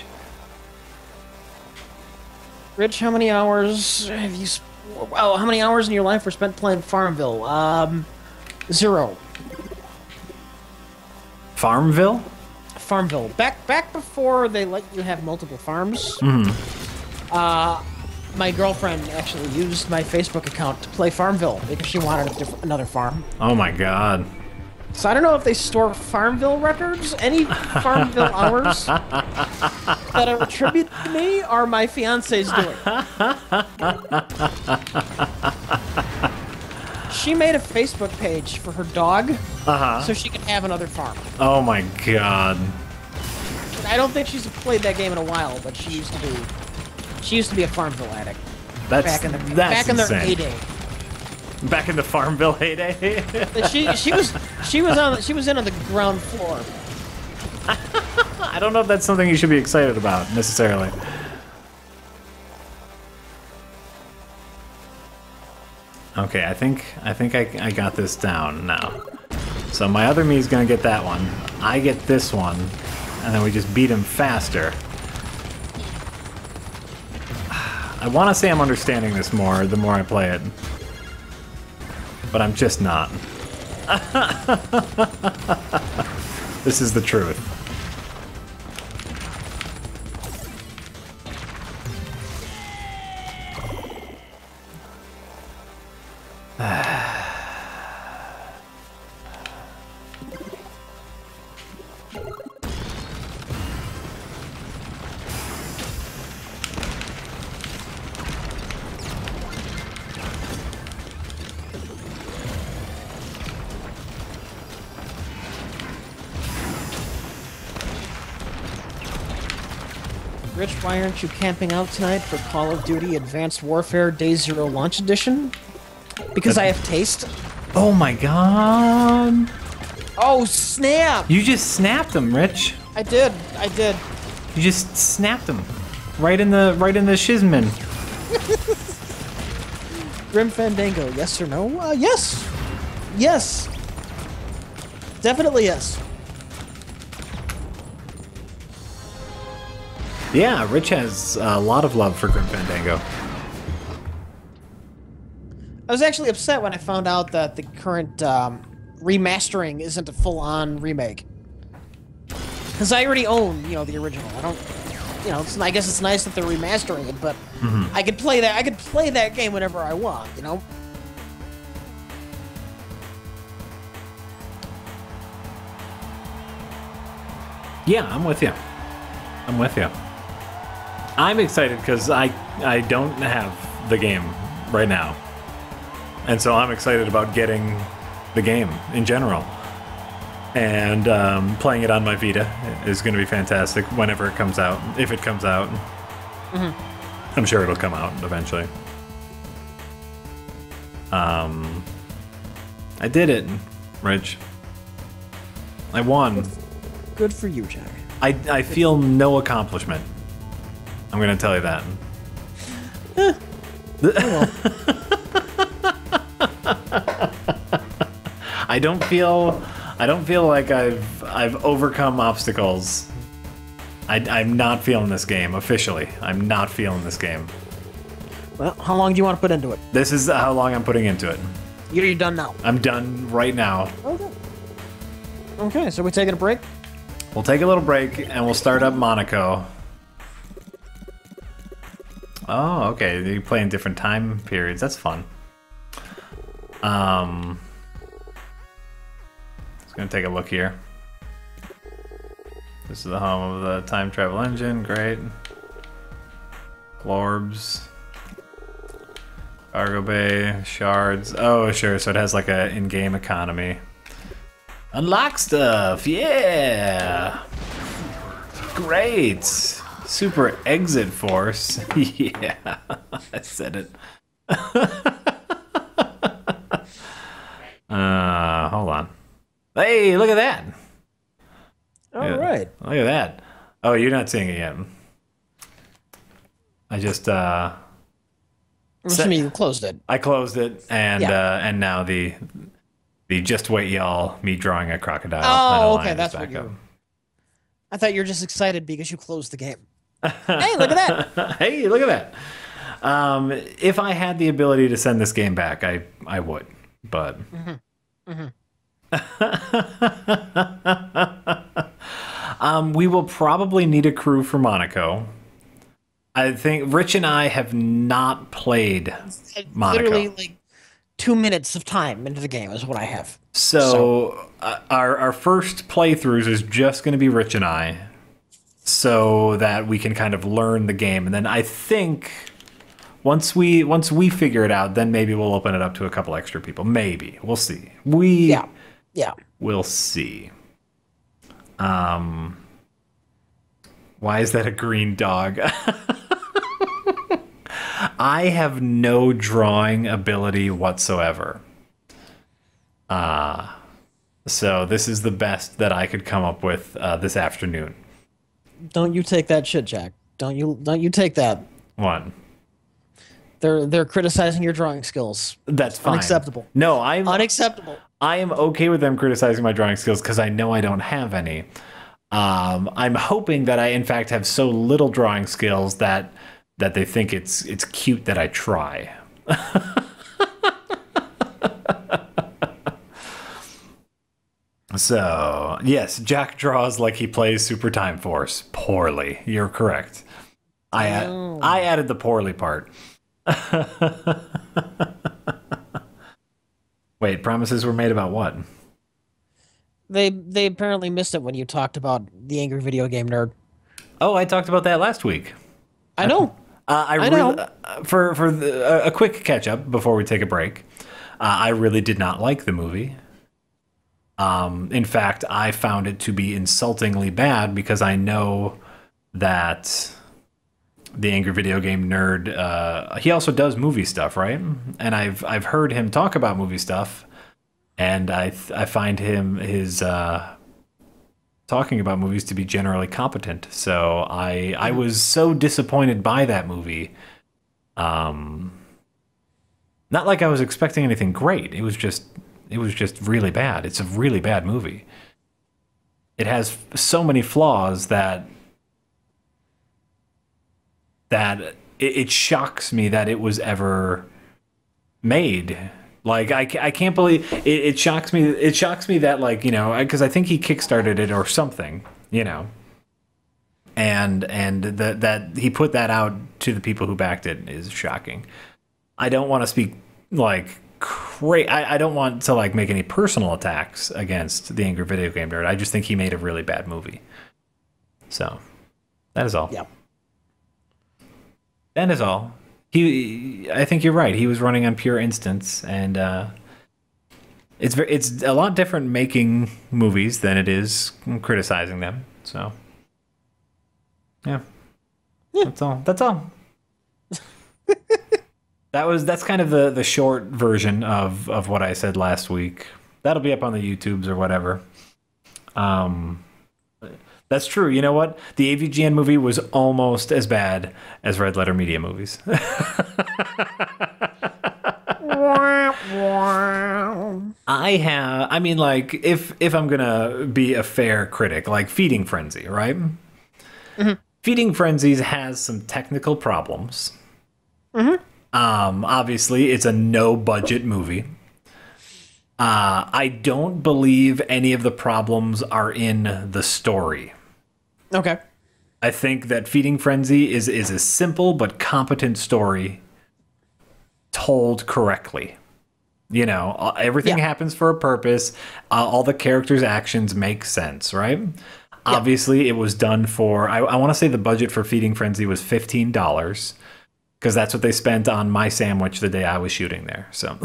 Rich, how many hours have you... Sp- wow, how many hours in your life were spent playing Farmville? Um, zero. Farmville? Farmville. Back back before they let you have multiple farms, Mm-hmm. uh, my girlfriend actually used my Facebook account to play Farmville because she wanted a diff- another farm. Oh my god. So I don't know if they store Farmville records. Any Farmville hours that are attributed to me are my fiance's doing. She made a Facebook page for her dog Uh-huh. so she could have another farm. Oh my god. And I don't think she's played that game in a while, but she used to be. She used to be a Farmville addict That's back in the that's back in their insane. heyday. Back in the Farmville heyday. She she was she was on she was in on the ground floor. I don't know if that's something you should be excited about necessarily. Okay, I think I think I, I got this down now. So my other me is gonna get that one. I get this one, and then we just beat him faster. I want to say I'm understanding this more the more I play it, but I'm just not. This is the truth. Rich, why aren't you camping out tonight for Call of Duty Advanced Warfare Day Zero Launch Edition? Because I have taste. Oh my god! Oh, snap! You just snapped him, Rich. I did. I did. You just snapped him. Right in the right in the shizmin. Grim Fandango, yes or no? Uh, yes. Yes. Definitely yes. Yeah, Rich has a lot of love for Grim Fandango. I was actually upset when I found out that the current um, remastering isn't a full-on remake. Because I already own, you know, the original. I don't, you know, it's, I guess it's nice that they're remastering it, but mm-hmm. I could play that. I could play that game whenever I want, you know. Yeah, I'm with you. I'm with you. I'm excited because I I don't have the game right now, and so I'm excited about getting the game in general. And um, playing it on my Vita is going to be fantastic whenever it comes out, if it comes out. Mm-hmm. I'm sure it'll come out eventually. Um, I did it, Rich. I won. Good for you, Jack. I, I feel no accomplishment. I'm going to tell you that. Eh. Oh, well. I don't feel... I don't feel like I've I've overcome obstacles. I, I'm not feeling this game, officially. I'm not feeling this game. Well, how long do you want to put into it? This is how long I'm putting into it. You're done now? I'm done right now. Okay. Okay, so we're taking a break? We'll take a little break, and we'll start up Monaco. Oh, okay. You play in different time periods. That's fun. Um... Gonna take a look here. This is the home of the time travel engine. Great. Glorbs. Cargo bay. Shards. Oh, sure. So it has like a in-game economy. Unlock stuff. Yeah. Great. Super exit force. Yeah. I said it. uh, hold on. Hey, look at that. All yeah, right. Look at that. Oh, you're not seeing it yet. I just, uh... What do you mean you closed it? I closed it, and yeah. uh, and now the the just wait y'all, me drawing a crocodile. Oh, okay, that's what you... I thought you were just excited because you closed the game. Hey, look at that. Hey, look at that. Um, if I had the ability to send this game back, I, I would, but... Mm-hmm. Mm-hmm. um, we will probably need a crew for Monaco. I think Rich and I have not played Monaco. Literally, like two minutes of time into the game is what I have. So, so. Uh, our our first playthroughs is just going to be Rich and I, so that we can kind of learn the game, and then I think once we once we figure it out, then maybe we'll open it up to a couple extra people. Maybe we'll see. We yeah. Yeah. We'll see. Um, why is that a green dog? I have no drawing ability whatsoever. Uh, so this is the best that I could come up with uh, this afternoon. Don't you take that shit, Jack. Don't you don't you take that. What? They're they're criticizing your drawing skills. That's fine. Unacceptable. No, I'm unacceptable. I am okay with them criticizing my drawing skills because I know I don't have any. Um, I'm hoping that I, in fact, have so little drawing skills that that they think it's it's cute that I try. So, yes, Jack draws like he plays Super Time Force. Poorly. You're correct. I oh. I added the poorly part. Wait, promises were made about what? They they apparently missed it when you talked about the Angry Video Game Nerd. Oh, I talked about that last week. I know. Uh, I, I know. Really, uh, for for the, uh, a quick catch up before we take a break, uh, I really did not like the movie. Um, in fact, I found it to be insultingly bad because I know that the Angry Video Game Nerd. Uh, he also does movie stuff, right? And I've I've heard him talk about movie stuff, and I I find him his uh, talking about movies to be generally competent. So I I was so disappointed by that movie. Um, not like I was expecting anything great. It was just it was just really bad. It's a really bad movie. It has so many flaws that that it, it shocks me that it was ever made. Like I, I can't believe it, it shocks me. It shocks me that, like, you know, because I think he kickstarted it or something, you know, and and that that he put that out to the people who backed it is shocking. I don't want to speak like cra- I, I don't want to like make any personal attacks against the Angry Video Game Nerd. I just think he made a really bad movie. So that is all. Yep. That is all. He, I think you're right. He was running on pure instance, and uh, it's very, it's a lot different making movies than it is criticizing them. So, yeah, yeah. that's all. That's all. that was that's kind of the the short version of of what I said last week. That'll be up on the YouTubes or whatever. Um. That's true. You know what? The A V G N movie was almost as bad as Red Letter Media movies. I have, I mean, like, if if I'm gonna be a fair critic, like Feeding Frenzy, right? Mm-hmm. Feeding Frenzies has some technical problems. Mm-hmm. Um, obviously, it's a no-budget movie. Uh, I don't believe any of the problems are in the story. Okay. I think that Feeding Frenzy is, is a simple but competent story told correctly. You know, everything yeah. happens for a purpose. Uh, all the characters' actions make sense, right? Yeah. Obviously, it was done for, I, I want to say the budget for Feeding Frenzy was fifteen dollars, because that's what they spent on my sandwich the day I was shooting there. So...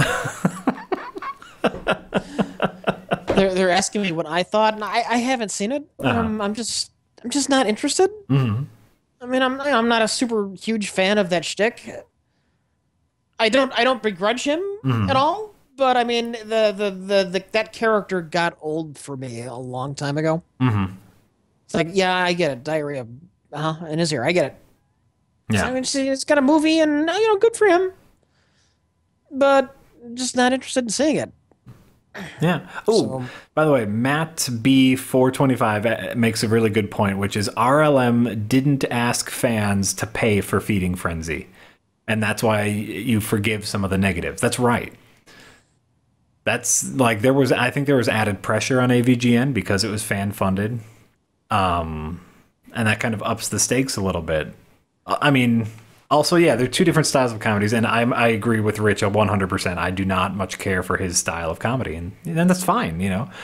they're they're asking me what I thought, and I, I haven't seen it. Uh-huh. Um, I'm just I'm just not interested. Mm-hmm. I mean, I'm I'm not a super huge fan of that shtick. I don't I don't begrudge him mm-hmm. at all, but I mean the the, the the that character got old for me a long time ago. Mm-hmm. It's like, yeah, I get it, diarrhea, uh-huh, in his ear, I get it. Yeah, so, I mean, it's got a movie, and you know, good for him, but just not interested in seeing it. Yeah. Oh, so, by the way, Matt B four twenty-five makes a really good point, which is R L M didn't ask fans to pay for Feeding Frenzy, and that's why you forgive some of the negatives. That's right. That's like there was. I think there was added pressure on A V G N because it was fan funded, um, and that kind of ups the stakes a little bit. I mean. Also, yeah, they're two different styles of comedies, and I'm, I agree with Rich at one hundred percent. I do not much care for his style of comedy, and, and that's fine, you know.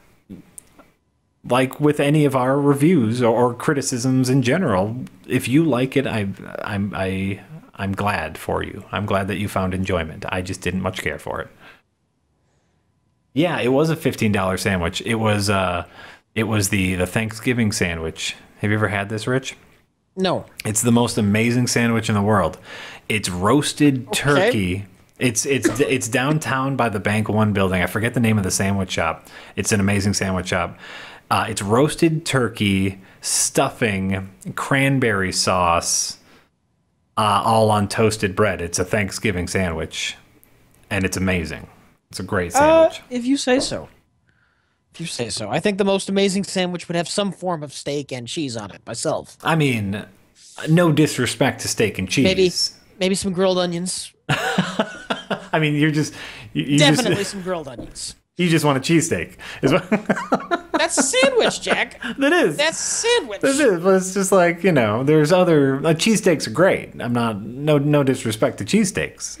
Like with any of our reviews or, or criticisms in general, if you like it, I, I'm I I'm glad for you. I'm glad that you found enjoyment. I just didn't much care for it. Yeah, it was a fifteen dollar sandwich. It was uh, it was the the Thanksgiving sandwich. Have you ever had this, Rich? No. It's the most amazing sandwich in the world. It's roasted turkey. Okay. It's it's it's downtown by the Bank One building. I forget the name of the sandwich shop. It's an amazing sandwich shop. Uh, it's roasted turkey, stuffing, cranberry sauce, uh, all on toasted bread. It's a Thanksgiving sandwich, and it's amazing. It's a great sandwich. Uh, if you say so. If you say so. I think the most amazing sandwich would have some form of steak and cheese on it myself. I mean, no disrespect to steak and cheese. Maybe maybe some grilled onions. I mean, you're just... You, you Definitely just, some grilled onions. You just want a cheesesteak. That's a sandwich, Jack. That is. That's a sandwich. That is, but it's just like, you know, there's other... Uh, cheesesteaks are great. I'm not... No, no disrespect to cheesesteaks.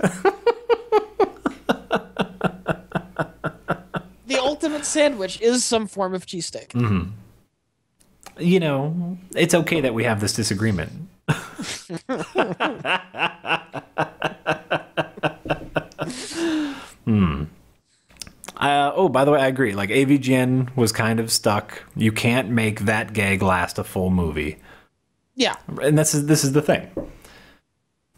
The ultimate sandwich is some form of cheesesteak. Mm-hmm. You know, it's okay that we have this disagreement. hmm. Uh, oh, by the way, I agree. Like, A V G N was kind of stuck. You can't make that gag last a full movie. Yeah. And this is this is the thing.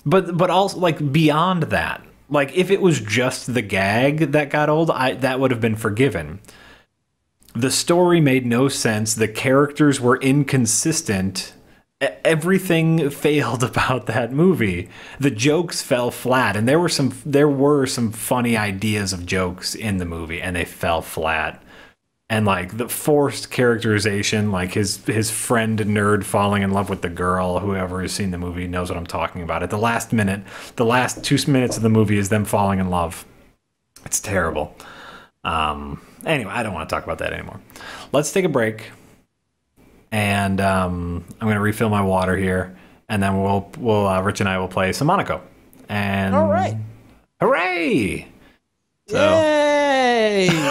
but but also like beyond that, like if it was just the gag that got old, I that would have been forgiven. The story made no sense. The characters were inconsistent. Everything failed about that movie. The jokes fell flat, and there were some there were some funny ideas of jokes in the movie, and they fell flat. And like the forced characterization, like his his friend nerd falling in love with the girl. Whoever has seen the movie knows what I'm talking about. At the last minute, the last two minutes of the movie is them falling in love. It's terrible. Um, anyway, I don't want to talk about that anymore. Let's take a break. And um, I'm going to refill my water here, and then we'll we'll uh, Rich and I will play some Monaco. And all right, hooray! So, yay!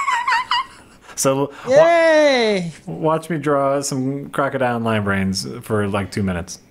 so yay! Wa- watch me draw some crocodile line brains for like two minutes.